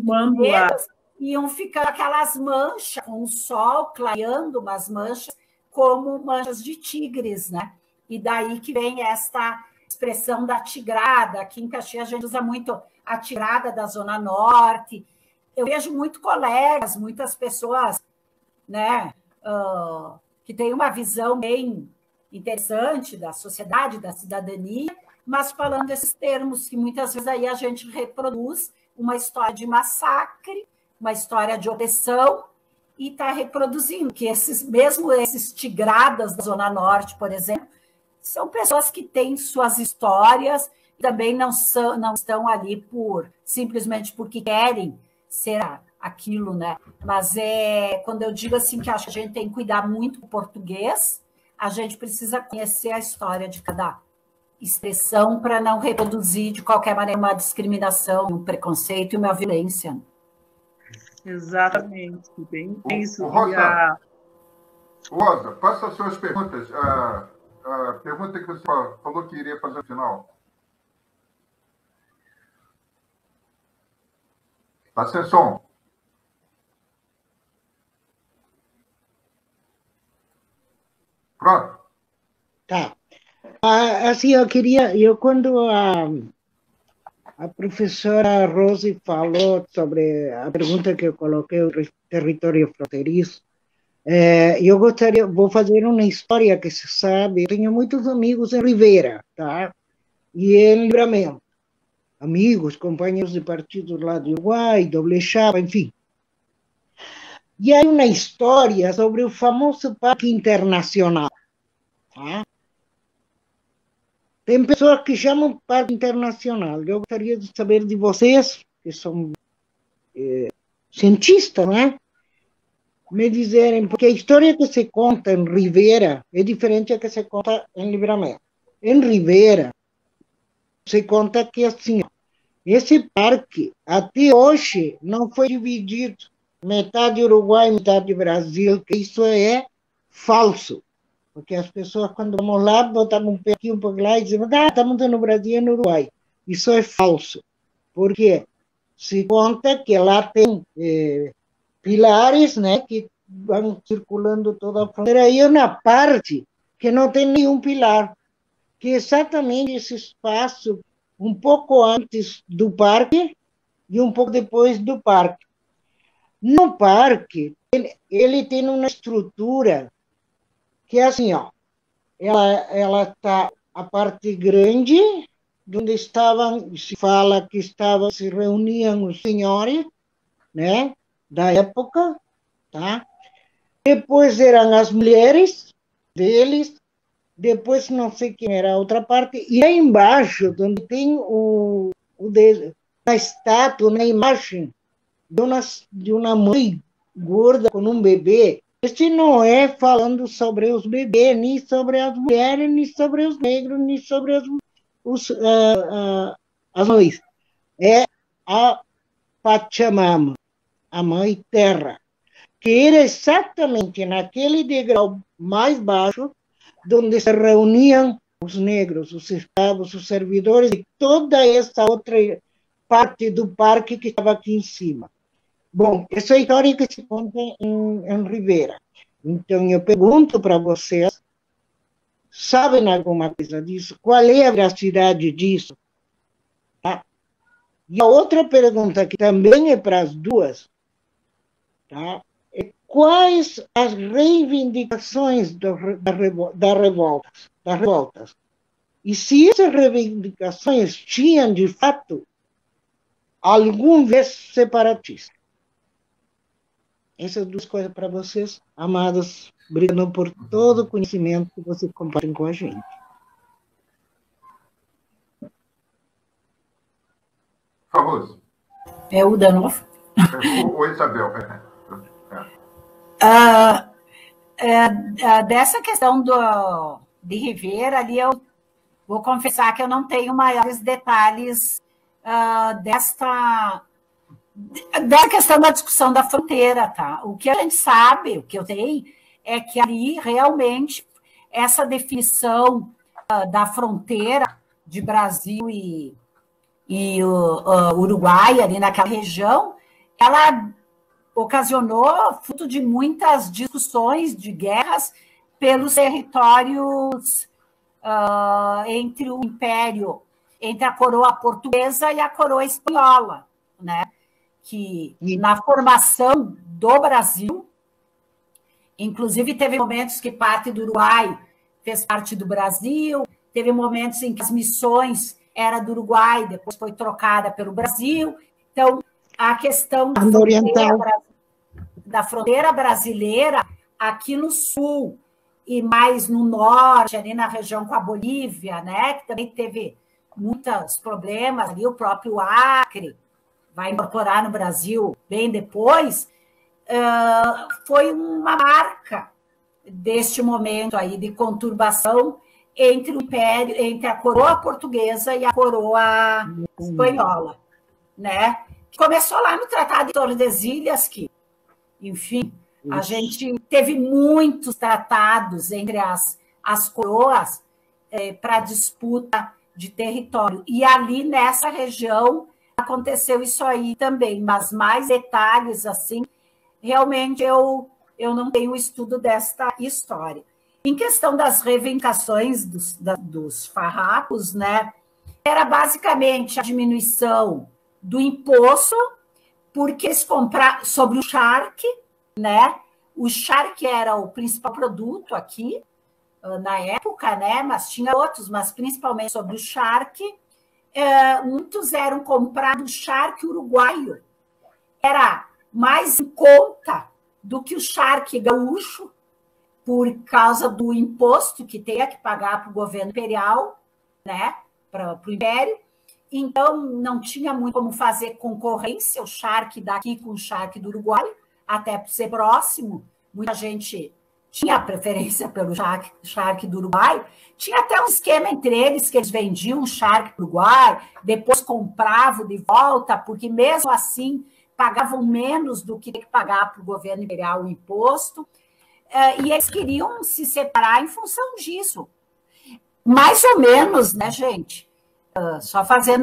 iam ficando aquelas manchas, com o sol clareando umas manchas, como manchas de tigres, né? E daí que vem esta expressão da tigrada. Aqui em Caxias a gente usa muito a tigrada da Zona Norte. Eu vejo muitas pessoas, né, que têm uma visão bem interessante da sociedade, da cidadania, mas falando esses termos que muitas vezes aí a gente reproduz uma história de massacre uma história de opressão e está reproduzindo, que mesmo esses tigradas da Zona Norte, por exemplo, são pessoas que têm suas histórias, também não estão ali simplesmente porque querem ser aquilo, né? Mas quando eu digo assim que acho que a gente tem que cuidar muito do português, a gente precisa conhecer a história de cada expressão para não reproduzir de qualquer maneira uma discriminação, um preconceito e uma violência. Exatamente, bem isso. Rosa, faça as suas perguntas. A pergunta que você falou que iria fazer no final. Está sem som. Pronto. Tá. Assim, quando a professora Rose falou sobre a pergunta que eu coloquei, o território fronteiriço, vou fazer uma história que se sabe, eu tenho muitos amigos em Rivera, tá? E em Livramento. Amigos, companheiros de partidos lá do Uruguai, Doble Chapa, enfim. E há uma história sobre o famoso Parque Internacional, tá? Tem pessoas que chamam Parque Internacional. Eu gostaria de saber de vocês, que são cientistas, né? Me dizerem, porque a história que se conta em Rivera é diferente da que se conta em Livramento. Em Rivera, se conta que assim, esse parque até hoje não foi dividido, metade Uruguai, metade Brasil, que isso é falso. Porque as pessoas, quando vamos lá, botam um pé aqui, um pé lá, e dizem, estamos no Brasil e no Uruguai. Isso é falso. Porque se conta que lá tem pilares, né, que vão circulando toda a fronteira, e uma parte que não tem nenhum pilar, que é exatamente esse espaço um pouco antes do parque e um pouco depois do parque. No parque, ele tem uma estrutura que é assim, ó, ela está a parte grande, onde se fala que se reuniam os senhores, né, da época, tá? Depois eram as mulheres deles, depois não sei quem era a outra parte, e aí embaixo, onde tem a estátua, uma imagem de uma mãe gorda com um bebê. Este não é falando sobre os bebês, nem sobre as mulheres, nem sobre os negros, nem sobre as mães. É a Pachamama, a Mãe Terra, que era exatamente naquele degrau mais baixo, onde se reuniam os negros, os escravos, os servidores, e toda essa outra parte do parque que estava aqui em cima. Bom, essa é a história que se conta em Rivera. Então, eu pergunto para vocês, sabem alguma coisa disso? Qual é a veracidade disso? Tá? E a outra pergunta, que também é para as duas, tá? É quais as reivindicações das revoltas? E se essas reivindicações tinham, de fato, algum viés separatista? Essas duas coisas para vocês, amados. Obrigado por todo o conhecimento que vocês compartilham com a gente. Famoso. É o de novo? O Isabel. Dessa questão de Rivera, ali eu vou confessar que eu não tenho maiores detalhes da questão da discussão da fronteira, tá? O que a gente sabe, o que eu tenho, é que ali realmente essa definição da fronteira de Brasil e Uruguai, ali naquela região, ela ocasionou fruto de muitas discussões, de guerras pelos territórios entre o Império, entre a coroa portuguesa e a coroa espanhola, né? Que na formação do Brasil, inclusive teve momentos que parte do Uruguai fez parte do Brasil, teve momentos em que as missões era do Uruguai, depois foi trocada pelo Brasil. Então, a questão oriental da fronteira brasileira aqui no sul e mais no norte, ali na região com a Bolívia, né, que também teve muitos problemas ali, o próprio Acre vai incorporar no Brasil bem depois, foi uma marca deste momento aí de conturbação entre o Império, entre a coroa portuguesa e a coroa espanhola, né? Começou lá no Tratado de Tordesilhas, que, enfim, a gente teve muitos tratados entre as coroas para disputa de território. E ali, nessa região, aconteceu isso aí também, mas mais detalhes, assim, realmente eu não tenho estudo desta história. Em questão das reivindicações dos farrapos, né, era basicamente a diminuição do imposto, porque eles compraram sobre o charque, né? O charque era o principal produto aqui na época, né? Mas tinha outros, mas principalmente sobre o charque. Muitos eram comprados charque uruguaio. Era mais em conta do que o charque gaúcho, por causa do imposto que teria que pagar para o governo imperial, né? Para o império. Então, não tinha muito como fazer concorrência, o charque daqui com o charque do Uruguai, até por ser próximo. Muita gente tinha preferência pelo charque do Uruguai. Tinha até um esquema entre eles, que eles vendiam o charque do Uruguai, depois compravam de volta, porque mesmo assim pagavam menos do que pagar para o governo imperial o imposto. E eles queriam se separar em função disso. Mais ou menos, né, gente? Só fazendo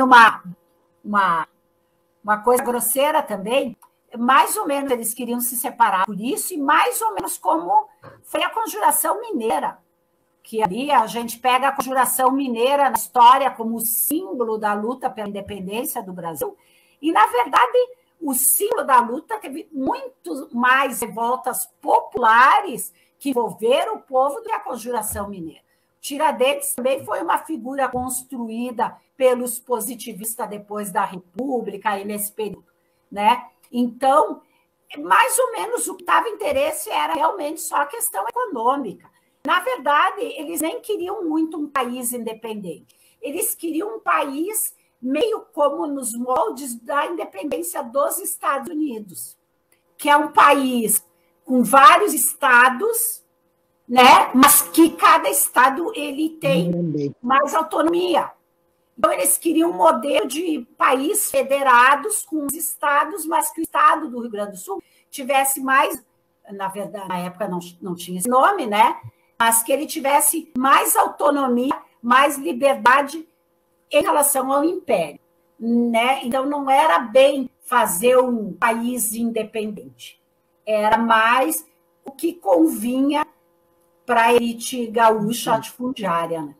uma coisa grosseira também, mais ou menos eles queriam se separar por isso, e mais ou menos como foi a Conjuração Mineira, que ali a gente pega a Conjuração Mineira na história como símbolo da luta pela independência do Brasil, e, na verdade, o símbolo da luta teve muito mais revoltas populares que envolveram o povo do que a Conjuração Mineira. Tiradentes também foi uma figura construída pelos positivistas depois da República e nesse período, né? Então, mais ou menos o que estava em interesse era realmente só a questão econômica. Na verdade, eles nem queriam muito um país independente. Eles queriam um país meio como nos moldes da independência dos Estados Unidos, que é um país com vários estados, né? Mas que cada estado ele tem mais autonomia. Então, eles queriam um modelo de país federados com os estados, mas que o estado do Rio Grande do Sul tivesse mais, na verdade, na época não tinha esse nome, né? Mas que ele tivesse mais autonomia, mais liberdade em relação ao império, né? Então, não era bem fazer um país independente. Era mais o que convinha para a elite gaúcha latifundiária, né?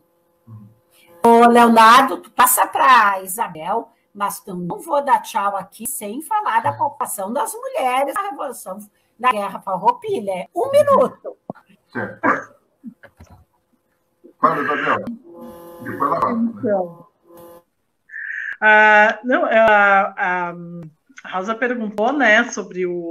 Ô, Leonardo, tu passa para a Isabel, mas eu não vou dar tchau aqui sem falar da ocupação das mulheres na Revolução, na Guerra Farroupilha. 1 minuto. Certo. Fala, Isabel. Depois ela fala. Então, a Rosa perguntou, né, sobre o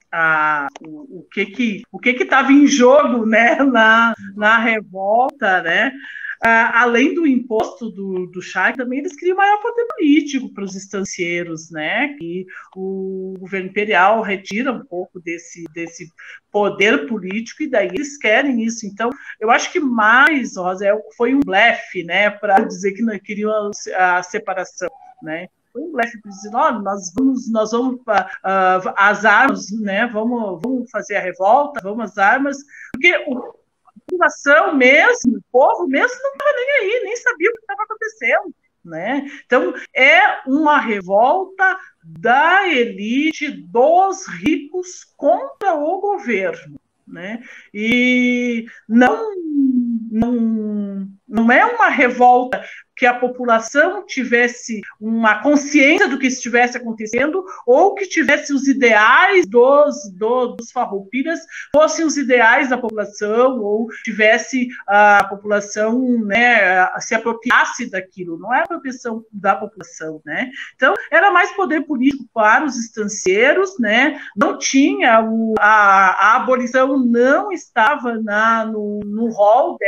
que estava em jogo, né, na revolta, né? Além do imposto do charque, também eles queriam maior poder político para os estancieiros, né? Que o governo imperial retira um pouco desse poder político e daí eles querem isso. Então, eu acho que mais, Rosa, foi um blefe, né? Para dizer que não queriam a separação, né? Foi um blefe para dizer, nós vamos as armas, né? Vamos fazer a revolta, vamos às armas, porque a população mesmo, o povo mesmo não estava nem aí, nem sabia o que estava acontecendo, né? Então, é uma revolta da elite dos ricos contra o governo, né? E não não é uma revolta que a população tivesse uma consciência do que estivesse acontecendo ou que tivesse os ideais dos farroupiras fossem os ideais da população ou tivesse a população, né, se apropriasse daquilo. Não é a apropriação da população, né? Então, era mais poder político para os estancieiros, né? Não tinha a abolição não estava no rol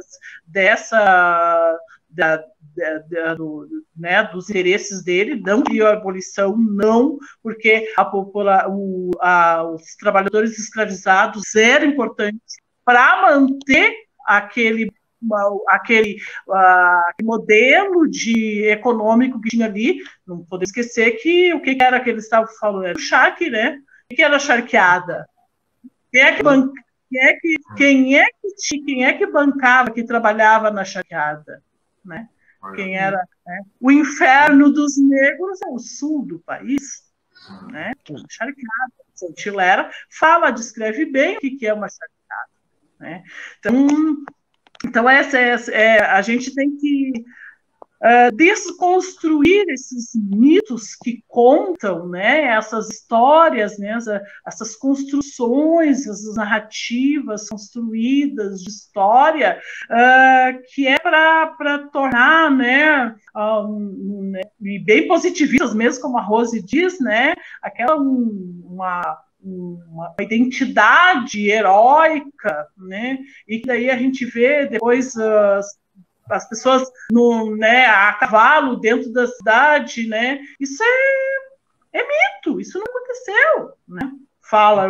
dos interesses dele, não queria a abolição, não, porque os trabalhadores escravizados eram importantes para manter aquele modelo econômico que tinha ali. Não podemos esquecer que o que era que eles estavam falando? Era o charque, né? O que era a charqueada? Quem é que bancava, que trabalhava na charqueada? Né? Quem era, né? O inferno dos negros é o sul do país, né? Charqueada. Saint-Hilaire descreve bem o que é uma charqueada, né? Então a gente tem que desconstruir esses mitos que contam, né, essas histórias, né, essas construções, essas narrativas construídas de história, que é para tornar, né, e bem positivistas mesmo, como a Rose diz, né, aquela uma identidade heróica, né, e daí a gente vê depois as pessoas a cavalo dentro da cidade, né? Isso é mito, isso não aconteceu, né? Fala.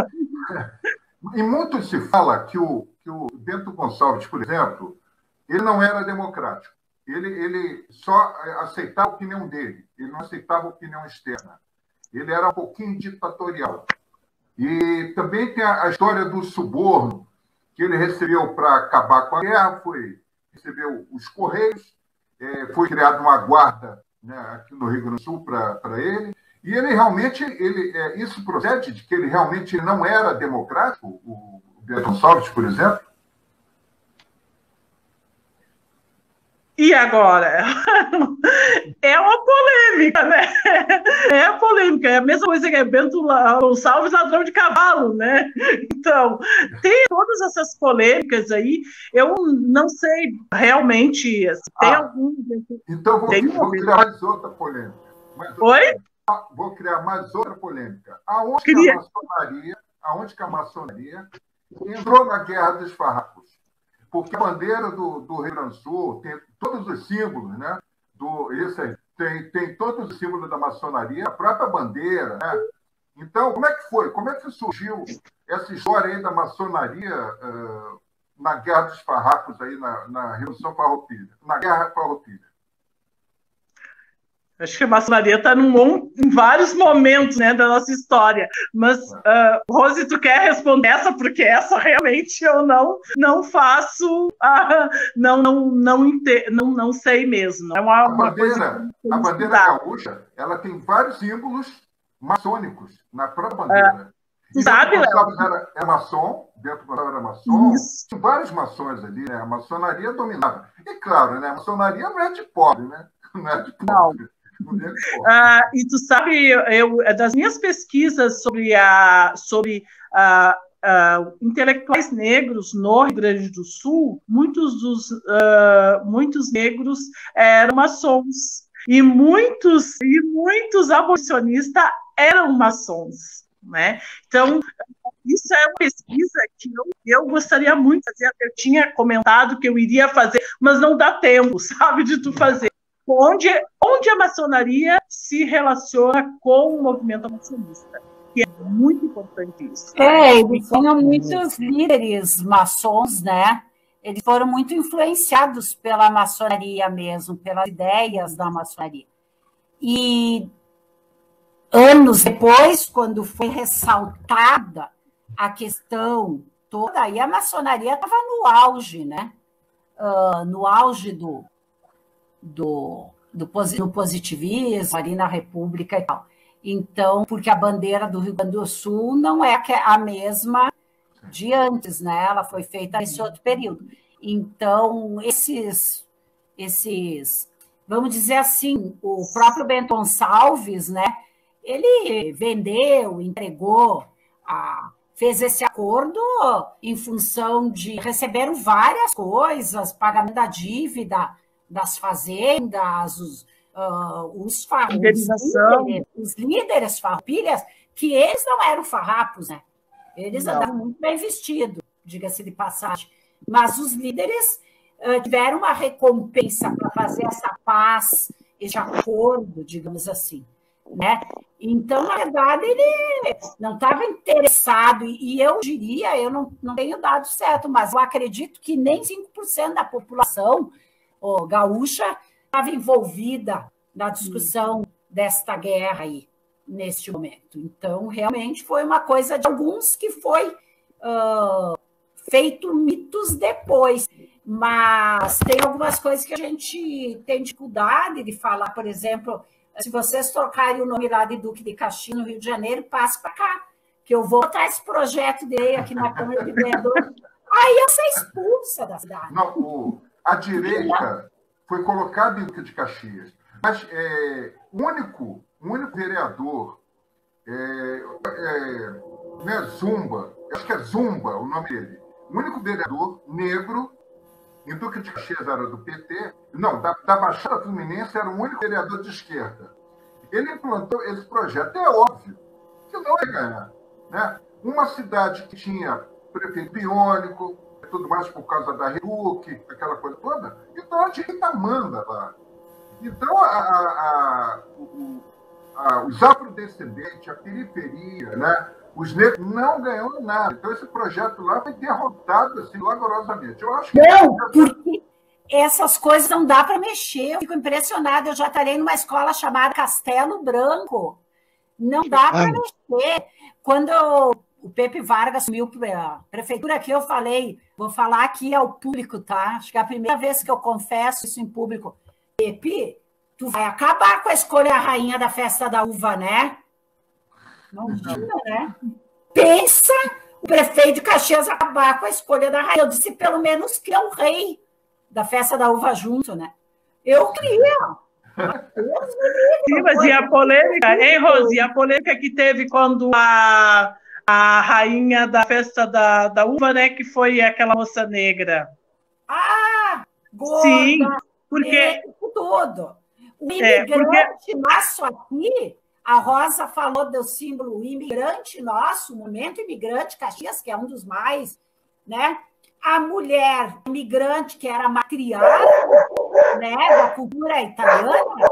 E muito se fala que o Bento Gonçalves, por exemplo, ele não era democrático. Ele só aceitava a opinião dele, ele não aceitava a opinião externa. Ele era um pouquinho ditatorial. E também tem a história do suborno que ele recebeu para acabar com a guerra, recebeu os Correios, foi criada uma guarda, né, aqui no Rio Grande do Sul para ele, e ele realmente, isso procede de que ele realmente não era democrático, o Bento Gonçalves, por exemplo? E agora? É uma polêmica, né? É a polêmica, é a mesma coisa que Bento Gonçalves, ladrão de cavalo, né? Então, tem todas essas polêmicas aí, eu não sei realmente, tem algum... Então, vou criar mais outra polêmica. Oi? Vou criar mais outra polêmica. Aonde que a maçonaria entrou na Guerra dos Farrapos? Porque a bandeira do Rio Grande do Sul tem todos os símbolos, né? Tem todos os símbolos da maçonaria, a própria bandeira, né? Então, como é que foi? Como é que surgiu essa história aí da maçonaria na Guerra dos Farrapos, aí na Revolução Farroupilha, na Guerra Farroupilha? Acho que a maçonaria está em vários momentos, né, da nossa história. Mas, Rose, tu quer responder essa? Porque essa realmente eu não faço, não sei mesmo. É a bandeira gaúcha, ela tem vários símbolos maçônicos na própria bandeira. Tu sabe, Léo? Era maçom, Bento Gonçalves era maçom. Tem vários mações ali, né? A maçonaria dominava. E claro, né, a maçonaria não é de pobre, né? Não é de pobre. Não. E tu sabe, das minhas pesquisas sobre intelectuais negros no Rio Grande do Sul, muitos negros eram maçons e muitos abolicionistas eram maçons, né? Então, isso é uma pesquisa que eu gostaria muito de fazer. Eu tinha comentado que eu iria fazer, mas não dá tempo, sabe, de tu fazer. Onde a maçonaria se relaciona com o movimento maçonista, que é muito importante isso. Eles tinham muitos líderes maçons, né? Eles foram muito influenciados pela maçonaria mesmo, pelas ideias da maçonaria. E anos depois, quando foi ressaltada a questão toda, aí a maçonaria estava no auge, né? No auge do positivismo, ali na República e tal. Então, porque a bandeira do Rio Grande do Sul não é a mesma de antes, né? Ela foi feita nesse outro período. Então, vamos dizer assim, o próprio Bento Gonçalves, né, ele vendeu, entregou, fez esse acordo em função de receberam várias coisas, pagamento da dívida das fazendas, os líderes farroupilhas, que eles não eram farrapos, né? Eles andavam muito bem vestidos, diga-se de passagem. Mas os líderes tiveram uma recompensa para fazer essa paz, esse acordo, digamos assim, né? Então, na verdade, ele não estava interessado, e eu diria, eu não tenho dado certo, mas eu acredito que nem 5% da população gaúcha estava envolvida na discussão desta guerra aí, neste momento. Então, realmente, foi uma coisa de alguns que foi feito mitos depois, mas tem algumas coisas que a gente tem dificuldade de falar, por exemplo, se vocês trocarem o nome lá de Duque de Caxias, no Rio de Janeiro, passe para cá, que eu vou botar esse projeto dele aqui na Câmara de Vereadores. Aí eu ser expulsa da cidade. Não, a direita foi colocada em Duque de Caxias, mas o único vereador, não é Zumba, acho que é Zumba o nome dele, o único vereador negro em Duque de Caxias era do PT, não, da Baixada Fluminense era o único vereador de esquerda. Ele implantou esse projeto. É óbvio que não ia ganhar, né? Uma cidade que tinha prefeito biônico, tudo mais por causa da Reduc, aquela coisa toda, então a direita manda lá. Então, os afrodescendentes, a periferia, né? Os negros não ganhou nada. Então, esse projeto lá foi derrotado assim, rigorosamente. Eu acho que não, porque essas coisas não dá para mexer. Eu fico impressionada. Eu já estarei numa escola chamada Castelo Branco. Não dá para mexer. Quando o Pepe Vargas assumiu a prefeitura aqui, eu falei, vou falar aqui ao público, tá? Acho que é a primeira vez que eu confesso isso em público. Pepe, tu vai acabar com a escolha da rainha da festa da uva, né? Imagina, né? Pensa o prefeito de Caxias acabar com a escolha da rainha. Eu disse, pelo menos, que é o rei da festa da uva junto, né? Eu queria. Sim, mas e a polêmica, hein, Rose? A polêmica que teve quando a rainha da festa da uva, né, que foi aquela moça negra. Gorda. Sim, porque... Tudo. O imigrante nosso aqui... A Rosa falou do símbolo imigrante nosso, o Movimento Imigrante Caxias, que é um dos mais, né? A mulher imigrante, que era matriarca, né, da cultura italiana,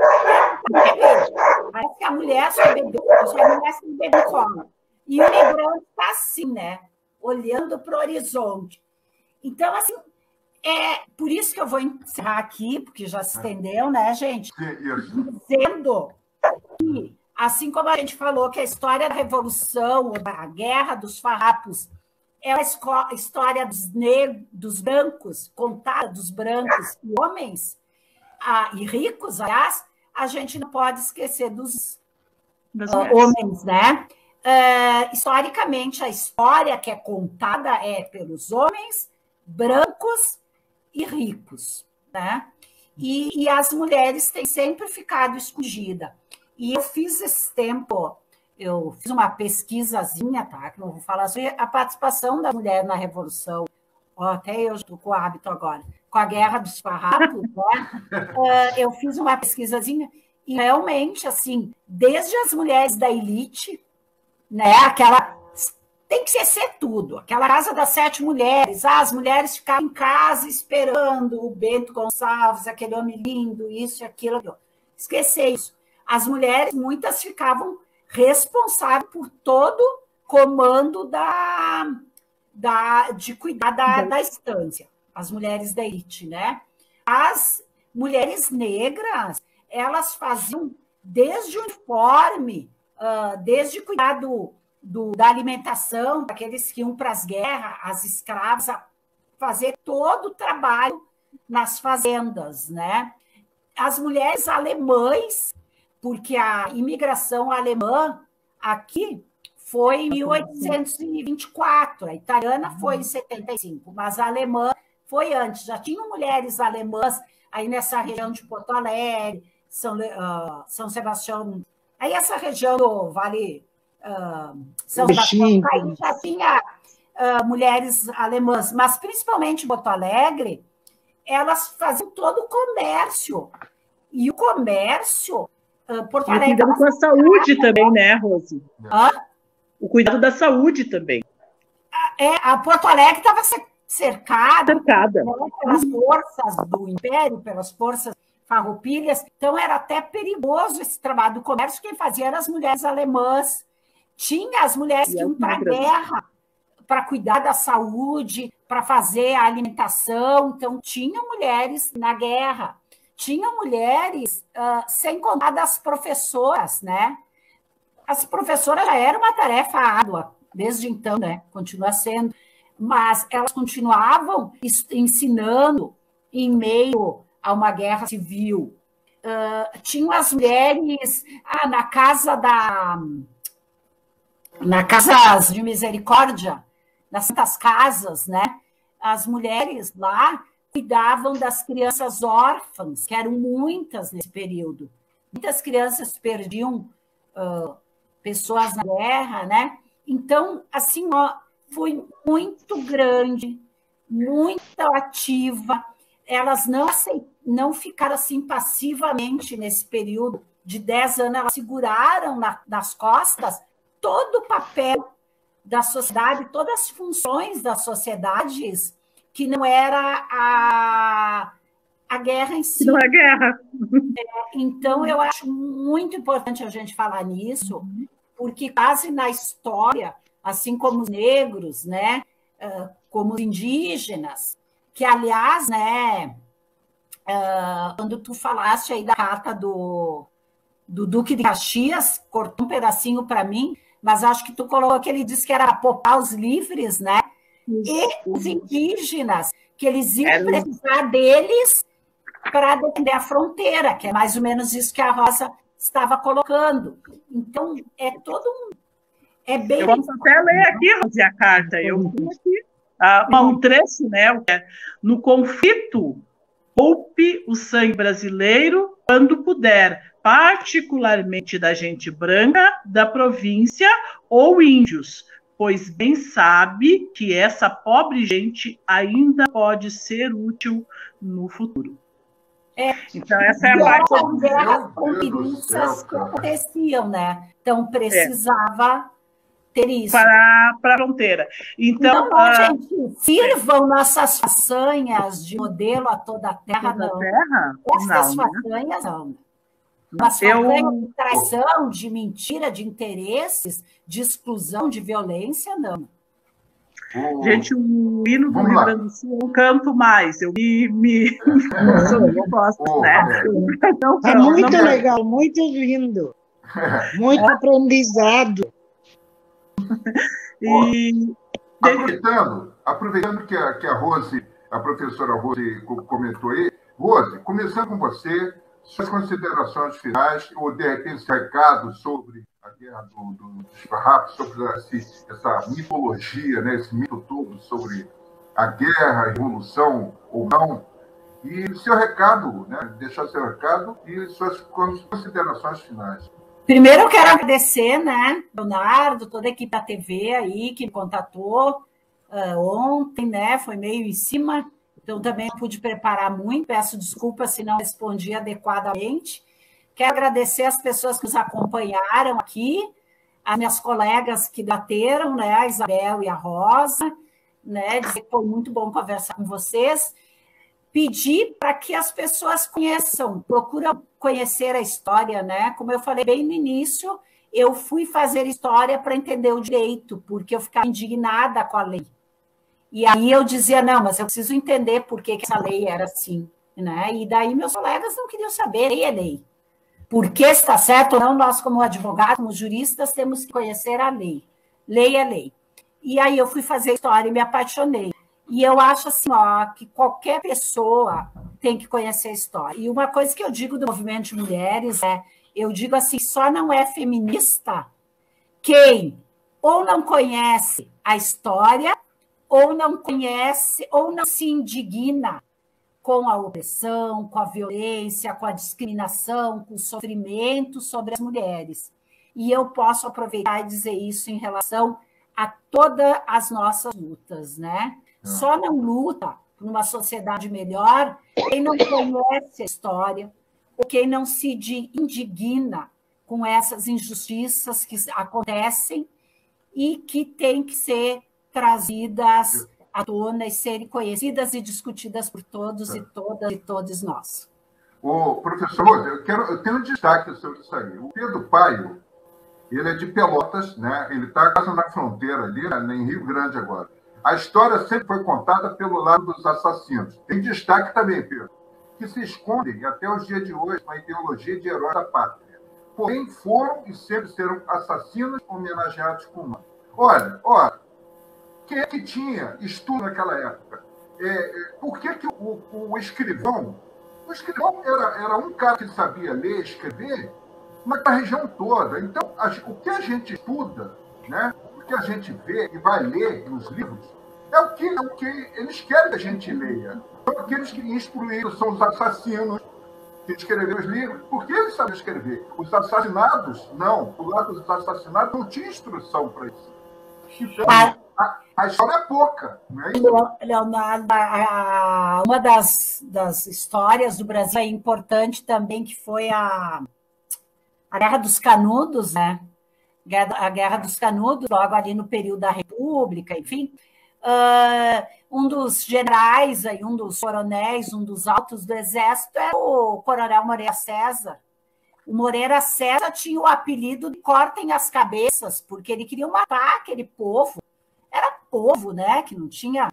parece que a mulher só bebeu colo. E o imigrante está assim, né? Olhando para o horizonte. Então, assim, por isso que eu vou encerrar aqui, porque já se estendeu, né, gente? Dizendo que, assim como a gente falou que a história da Revolução, da Guerra dos Farrapos, é a história dos brancos, contada dos brancos e homens, e ricos, aliás, a gente não pode esquecer dos homens, né? Historicamente, a história que é contada é pelos homens brancos e ricos, né? E as mulheres têm sempre ficado escondidas. E eu fiz esse tempo, eu fiz uma pesquisazinha, tá? Que eu vou falar sobre a participação da mulher na Revolução. Até eu estou com o hábito agora. Com a Guerra dos Farrapos, né? Eu fiz uma pesquisazinha e realmente, assim, desde as mulheres da elite, né? Aquela... Tem que ser tudo. Aquela Casa das 7 Mulheres. As mulheres ficavam em casa esperando o Bento Gonçalves, aquele homem lindo, isso e aquilo. Esquecer isso. As mulheres, muitas ficavam responsáveis por todo comando de cuidar da estância, as mulheres da elite, né? As mulheres negras, elas faziam desde o uniforme, desde cuidar da alimentação, daqueles que iam para as guerras, as escravas, a fazer todo o trabalho nas fazendas, né? As mulheres alemãs, porque a imigração alemã aqui foi em 1824, a italiana foi em 75, mas a alemã foi antes, já tinham mulheres alemãs aí nessa região de Porto Alegre, São Sebastião, aí essa região do Vale São Sebastião, aí já tinha mulheres alemãs, mas principalmente em Porto Alegre, elas faziam todo o comércio. E o comércio, Porto Alegre... E cuidado com a saúde também, né, Rose? O cuidado da saúde também. A Porto Alegre estava cercada. Cercada. Né, pelas forças do Império, pelas forças farroupilhas. Então, era até perigoso esse trabalho do comércio. Quem fazia eram as mulheres alemãs. Tinha as mulheres que iam para a guerra para cuidar da saúde, para fazer a alimentação. Então, tinham mulheres na guerra. Tinham mulheres, sem contar das professoras, né? As professoras já era uma tarefa árdua, desde então, né? Continua sendo. Mas elas continuavam ensinando em meio a uma guerra civil. Tinham as mulheres na casa de misericórdia, nas Santas Casas, né? As mulheres lá cuidavam das crianças órfãs, que eram muitas nesse período. Muitas crianças perdiam pessoas na guerra, né? Então, assim, foi muito grande, muito ativa. Elas não ficaram assim passivamente nesse período de 10 anos, elas seguraram nas costas todo o papel da sociedade, todas as funções das sociedades, que não era a guerra em si. Não é guerra. Então, eu acho muito importante a gente falar nisso, porque quase na história, assim como os negros, né, como os indígenas, que, aliás, né, quando tu falaste aí da carta do Duque de Caxias, cortou um pedacinho para mim, mas acho que tu colocou que ele disse que era poupar os livres, né? E os indígenas, que eles iam precisar deles para defender a fronteira, que é mais ou menos isso que a Rosa estava colocando. Então, é todo é bem... Eu posso até ler aqui, Rosi, a carta. Eu tenho aqui um trecho, né? No conflito, poupe o sangue brasileiro quando puder, particularmente da gente branca, da província ou índios, pois bem sabe que essa pobre gente ainda pode ser útil no futuro. Então, essa é a parte... guerras fronteiriças que aconteciam, né? Então, precisava ter isso. Para a fronteira. Então, gente, sirvam nossas façanhas de modelo a toda a terra, não. Essas façanhas, não. Mas façanhas de traição, de mentira, de interesses, de exclusão, de violência, não. Gente, o hino do Rio Grande do Sul eu canto mais, eu gosto, né? É muito legal, muito lindo, muito aprendizado. E aproveitando que a Rose, a professora Rose comentou aí, Rose, começando com você, suas considerações finais, ou de repente recado sobre a guerra dos farrapos, sobre essa mitologia, né, esse mito todo sobre a guerra, a revolução ou não, e seu recado, né, deixar seu recado e suas considerações finais. Primeiro, eu quero agradecer, né, Leonardo, toda a equipe da TV aí que me contatou ontem, né, foi meio em cima, então também não pude preparar muito, peço desculpas se não respondi adequadamente. Quero agradecer as pessoas que nos acompanharam aqui, as minhas colegas que bateram, né, a Isabel e a Rosa, né, dizer que foi muito bom conversar com vocês. Pedir para que as pessoas conheçam, procuram conhecer a história, né? Como eu falei bem no início, eu fui fazer história para entender o direito, porque eu ficava indignada com a lei. E aí eu dizia, não, mas eu preciso entender por que essa lei era assim, né? E daí meus colegas não queriam saber, lei é lei. Por que está certo ou não, nós como advogados, como juristas, temos que conhecer a lei. Lei é lei. E aí eu fui fazer história e me apaixonei. E eu acho assim, que qualquer pessoa tem que conhecer a história. E uma coisa que eu digo do movimento de mulheres eu digo assim, só não é feminista quem ou não conhece a história ou não conhece, ou não se indigna com a opressão, com a violência, com a discriminação, com o sofrimento sobre as mulheres. E eu posso aproveitar e dizer isso em relação a todas as nossas lutas, né? Só não luta por uma sociedade melhor quem não conhece a história, ou quem não se indigna com essas injustiças que acontecem e que têm que ser trazidas à tona e serem conhecidas e discutidas por todos e todas e todos nós. Ô, professor, eu tenho um destaque sobre isso aí. O Pedro Paio, ele é de Pelotas, né? Ele está quase na fronteira ali, né? Em Rio Grande agora. A história sempre foi contada pelo lado dos assassinos. Tem destaque também, Pedro, que se escondem até os dias de hoje na ideologia de herói da pátria. Porém, foram e sempre serão assassinos homenageados com nome. Olha, quem é que tinha estudo naquela época? Por que o escrivão... O escrivão era um cara que sabia ler e escrever naquela região toda. Então, o que a gente estuda, né? O que a gente vê e vai ler nos livros, é o que eles querem que a gente leia. Então, aqueles que instruíram são os assassinos que escreveram os livros, porque eles sabem escrever. Os assassinados, não. O lado dos assassinados não tinha instrução para isso. Então, a história é pouca. Não é isso? Leonardo, uma das histórias do Brasil é importante também, que foi a Guerra dos Canudos, né? A Guerra dos Canudos, logo ali no período da República, enfim. Um dos generais, um dos coronéis, um dos altos do Exército era o coronel Moreira César. O Moreira César tinha o apelido de cortem as cabeças, porque ele queria matar aquele povo. Era povo, né, que não tinha...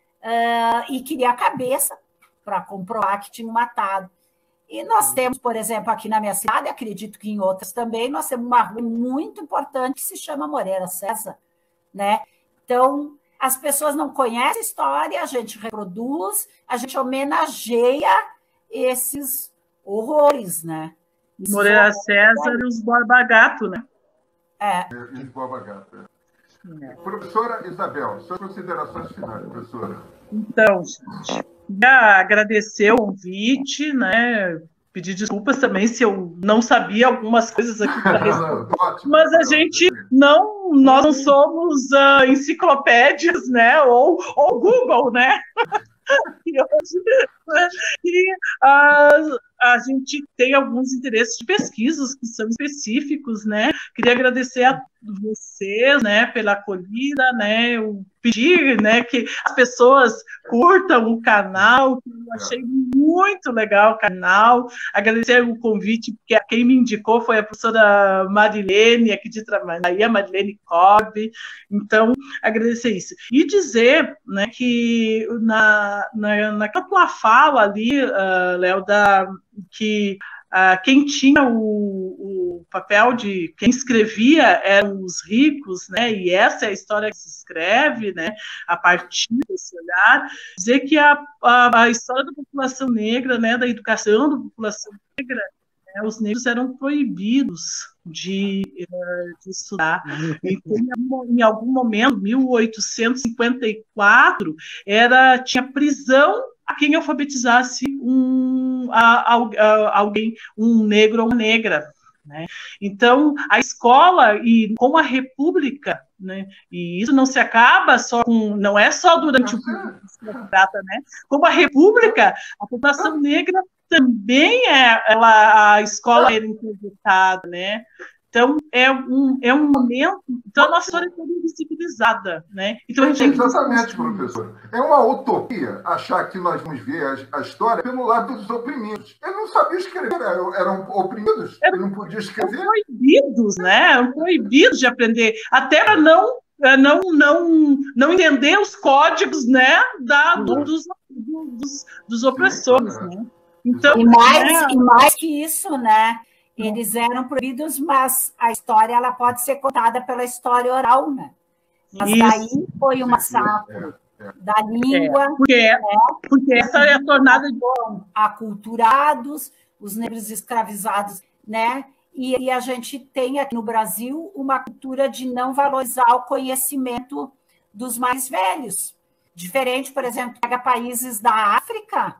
e queria a cabeça para comprovar que tinham matado. E nós temos, por exemplo, aqui na minha cidade, acredito que em outras também, nós temos uma rua muito importante que se chama Moreira César, né? Então, as pessoas não conhecem a história, a gente reproduz, a gente homenageia esses horrores, né? Moreira César e os Borba Gato, né? Os Borba Gato. Professora Isabel, suas considerações finais, professora. Então, gente, queria agradecer o convite, né? Pedir desculpas também se eu não sabia algumas coisas aqui para responder. Mas a gente nós não somos enciclopédias, né? Ou Google, né? E a gente tem alguns interesses de pesquisas que são específicos, né? Queria agradecer a vocês, né, pela acolhida, né? Eu pedir, né, que as pessoas curtam o canal, que eu achei muito legal o canal. Agradecer o convite, porque quem me indicou foi a professora Marilene, aqui de Tramandaí, a Marilene Cobb. Então, agradecer isso. E dizer, né, que naquela tua fala ali, Léo, que quem tinha o papel de quem escrevia eram os ricos, né? E essa é a história que se escreve, né? A partir desse olhar, dizer que a história da população negra, né? Da educação da população negra, né? Os negros eram proibidos de estudar. Então, em algum momento, 1854, tinha prisão a quem alfabetizasse alguém, um negro ou uma negra. Né? Então, a escola e com a república, né? E isso não se acaba só com, não é só durante o trata, né? Como a república, a população negra também a escola era interditada, né? Então, é um momento... Então, a nossa história é toda invisibilizada, né? Então, a gente exatamente, professor. É uma utopia achar que nós vamos ver a história pelo lado dos oprimidos. Ele não sabia escrever, eram oprimidos, ele não podia escrever. Eram proibidos, né? Eram proibidos de aprender, até para não entender os códigos, né, dos opressores, né? Então, e mais que isso, né? Eles eram proibidos, mas a história ela pode ser contada pela história oral, né? Mas daí foi um massacre da língua. Porque essa é a tornada de aculturados, os negros escravizados, né? E a gente tem aqui no Brasil uma cultura de não valorizar o conhecimento dos mais velhos. Diferente, por exemplo, pega países da África,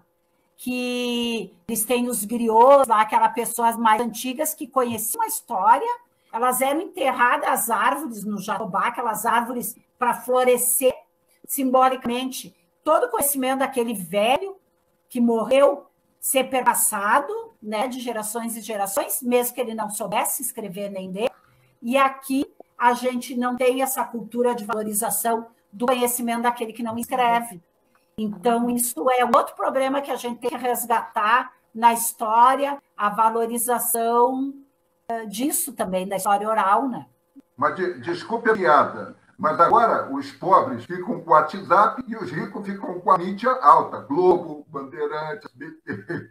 que eles têm os griots, lá, aquelas pessoas mais antigas que conheciam a história, elas eram enterradas as árvores no Jatobá, aquelas árvores para florescer simbolicamente. Todo o conhecimento daquele velho que morreu ser perpassado, né, de gerações e gerações, mesmo que ele não soubesse escrever nem ler. E aqui a gente não tem essa cultura de valorização do conhecimento daquele que não escreve. Então, isso é um outro problema que a gente tem que resgatar na história, a valorização disso também, da história oral, né? Mas, desculpe a piada, mas agora os pobres ficam com o WhatsApp e os ricos ficam com a mídia alta. Globo, Bandeirantes, BT.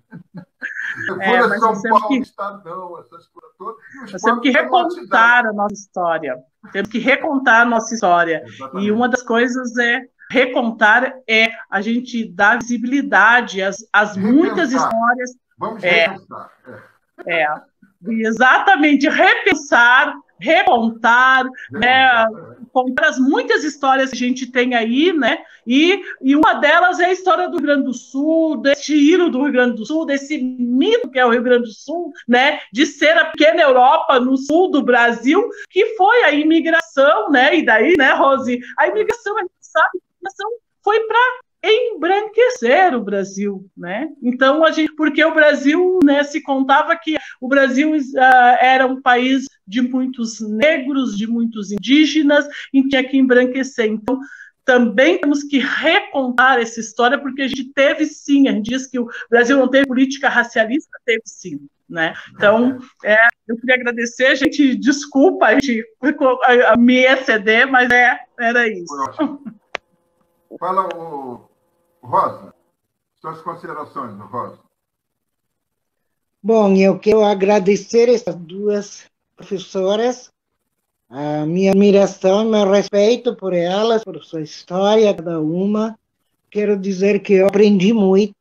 Folha São Paulo, Estadão, essas coisas todas. Nós temos que recontar a nossa história. Temos que recontar a nossa história. Exatamente. E uma das coisas recontar é a gente dar visibilidade às muitas histórias. Vamos repensar. Exatamente, repensar, recontar, né, contar as muitas histórias que a gente tem aí, né? E uma delas é a história do Rio Grande do Sul, desse giro do Rio Grande do Sul, desse mito que é o Rio Grande do Sul, né? De ser a pequena Europa no sul do Brasil, que foi a imigração, né? E daí, né, Rose? A imigração, a gente sabe, a imigração foi para embranquecer o Brasil, né? Então, porque o Brasil, né, se contava que o Brasil era um país de muitos negros, de muitos indígenas, e tinha que embranquecer. Então, também temos que recontar essa história, porque a gente teve sim, a gente diz que o Brasil não teve política racialista, teve sim, né? Então, eu queria agradecer, a gente, desculpa, a gente me exceder, mas era isso. Fala, Rosa, suas considerações, Rosa. Bom, eu quero agradecer essas duas professoras, a minha admiração e meu respeito por elas, por sua história, cada uma. Quero dizer que eu aprendi muito.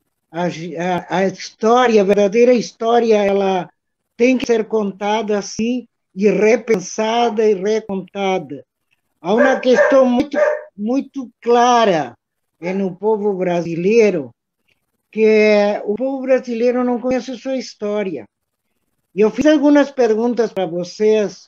A história, a verdadeira história, ela tem que ser contada assim, e repensada e recontada. Há uma questão muito clara no povo brasileiro, que o povo brasileiro não conhece sua história. E eu fiz algumas perguntas para vocês,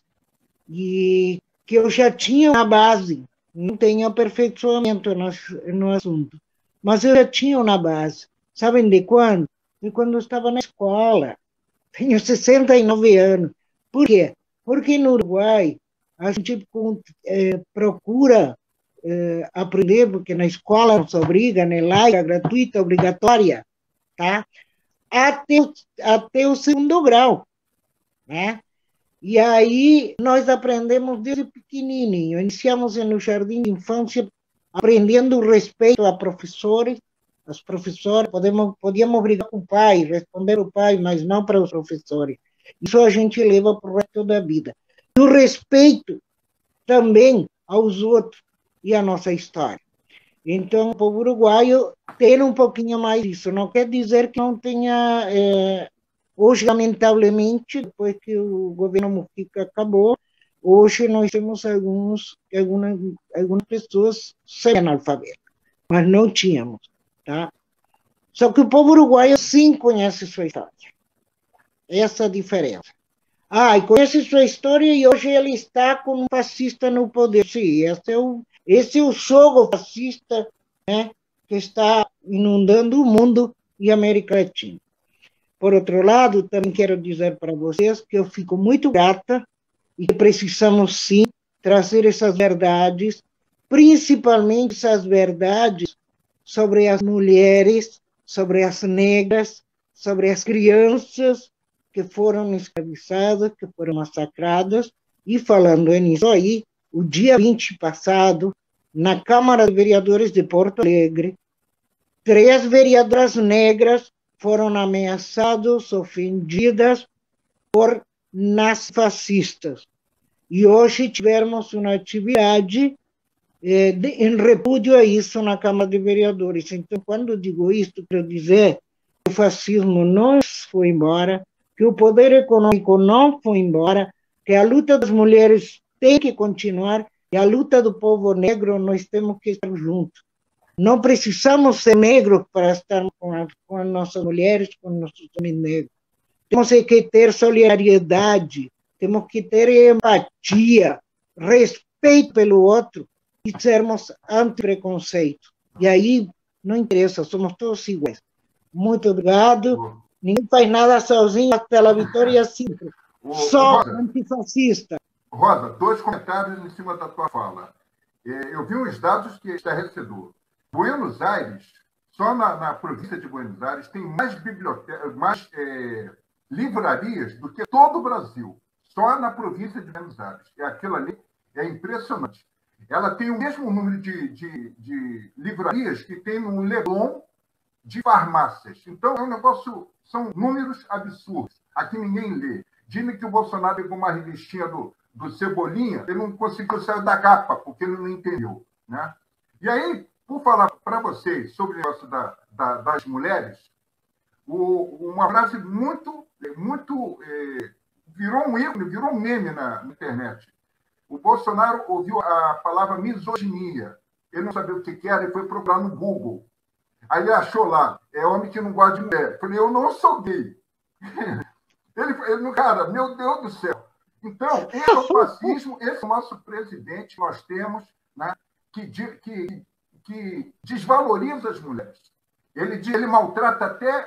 e que eu já tinha uma base, não tenho aperfeiçoamento no assunto, mas eu já tinha uma base. Sabem de quando? De quando eu estava na escola. Tenho 69 anos. Por quê? Porque no Uruguai a gente procura aprender, porque na escola nos obriga, né, laica, gratuita, obrigatória, tá? Até o segundo grau, né? E aí nós aprendemos desde pequenininho, iniciamos no jardim de infância, aprendendo o respeito a professores, as professoras, podíamos brigar com o pai, responder o pai, mas não para os professores. Isso a gente leva para o resto da vida. E o respeito também aos outros e à nossa história. Então, o povo uruguaio tem um pouquinho mais disso. Não quer dizer que não tenha... hoje, lamentavelmente, depois que o governo Mujica acabou, hoje nós temos algumas pessoas semi-analfabetas, mas não tínhamos, tá? Só que o povo uruguaio sim conhece sua história. Essa é a diferença. E conhece sua história e hoje ele está com um fascista no poder. Sim, esse é o jogo fascista, né, que está inundando o mundo e a América Latina. Por outro lado, também quero dizer para vocês que eu fico muito grata e que precisamos, sim, trazer essas verdades, principalmente essas verdades sobre as mulheres, sobre as negras, sobre as crianças que foram escravizadas, que foram massacradas. E falando nisso aí, o dia 20 passado, na Câmara de Vereadores de Porto Alegre, 3 vereadoras negras foram ameaçadas, ofendidas por nazifascistas. E hoje tivemos uma atividade em repúdio a isso na Câmara de Vereadores. Então, quando eu digo isso, quero dizer que o fascismo não foi embora, que o poder econômico não foi embora, que a luta das mulheres tem que continuar, E a luta do povo negro, nós temos que estar juntos. Não precisamos ser negros para estar com as nossas mulheres, com nossos homens negros. Temos que ter solidariedade, temos que ter empatia, respeito pelo outro e sermos anti-preconceito. E aí, não interessa, somos todos iguais. Muito obrigado. Ninguém faz nada sozinho até a vitória sempre. Só antifascista. Rosa, 2 comentários em cima da tua fala. Eu vi uns dados que é estarrecedor. Buenos Aires, só na província de Buenos Aires, tem mais bibliotecas, mais livrarias do que todo o Brasil. Só na província de Buenos Aires. E aquilo ali é impressionante. Ela tem o mesmo número de livrarias que tem no Leblon de farmácias. Então, é um negócio, são números absurdos. Aqui ninguém lê. Dizem que o Bolsonaro pegou uma revistinha do Cebolinha, ele não conseguiu sair da capa, porque ele não entendeu. Né? E aí, por falar para vocês sobre o negócio das mulheres, uma frase muito virou um ícone, virou um meme na internet. O Bolsonaro ouviu a palavra misoginia. Ele não sabia o que era e foi procurar no Google. Aí ele achou lá, é homem que não gosta de mulher. Eu falei, eu não sou gay. Cara, meu Deus do céu. Então, esse é o fascismo, esse é o nosso presidente que nós temos, né, que desvaloriza as mulheres. Ele maltrata até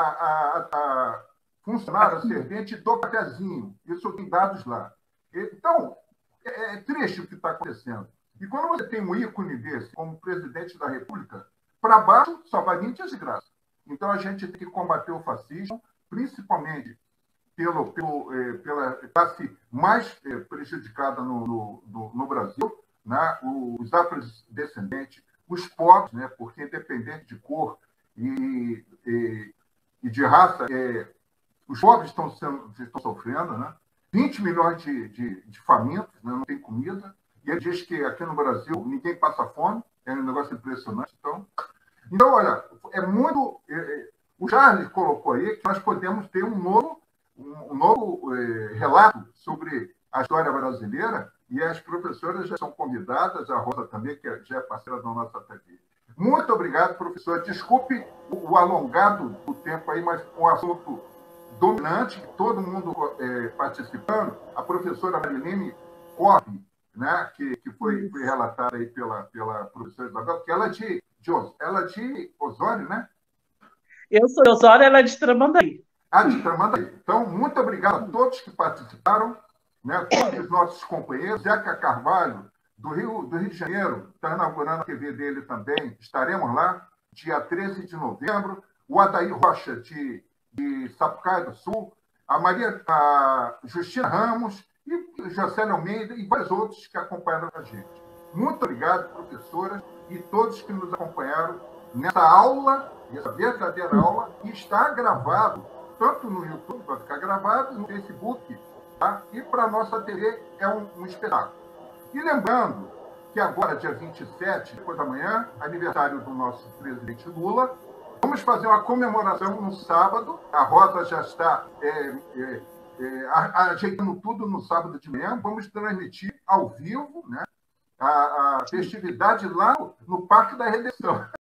a funcionária, a servente do cafezinho. Isso tem dados lá. Então, é triste o que está acontecendo. E quando você tem um ícone desse, como presidente da República, para baixo só vai vir desgraça. Então, a gente tem que combater o fascismo, principalmente pela classe mais prejudicada no Brasil, né? Os afrodescendentes, os pobres, né? Porque independente de cor e de raça, os pobres estão sofrendo, né? 20 milhões de famintos, né? Não tem comida, e ele diz que aqui no Brasil ninguém passa fome, é um negócio impressionante. Então olha, o Charles colocou aí que nós podemos ter um novo relato sobre a história brasileira, e as professoras já são convidadas, a Rosa também, que já é parceira da nossa TV. Muito obrigado, professor. Desculpe o alongado do tempo aí, mas um assunto dominante, todo mundo participando. A professora Marilene Corbe, né, que foi relatada aí pela professora Isabel, que ela é de Osório, né? Eu sou de Osório, ela é de Tramandaí. De Tramandaí. Então, muito obrigado a todos que participaram, né, todos os nossos companheiros. Zeca Carvalho, do Rio de Janeiro, está inaugurando a TV dele também. Estaremos lá, dia 13 de novembro. O Adair Rocha, de Sapucaia do Sul. A Justina Ramos e o José Almeida e vários outros que acompanharam a gente. Muito obrigado, professora, e todos que nos acompanharam nessa aula, essa verdadeira aula, que está gravado, tanto no YouTube, vai ficar gravado, no Facebook, tá? E para a nossa TV é um espetáculo. E lembrando que agora, dia 27, depois da manhã, aniversário do nosso presidente Lula, vamos fazer uma comemoração no sábado. A Rosa já está ajeitando tudo no sábado de manhã. Vamos transmitir ao vivo, né, a festividade lá no Parque da Redenção.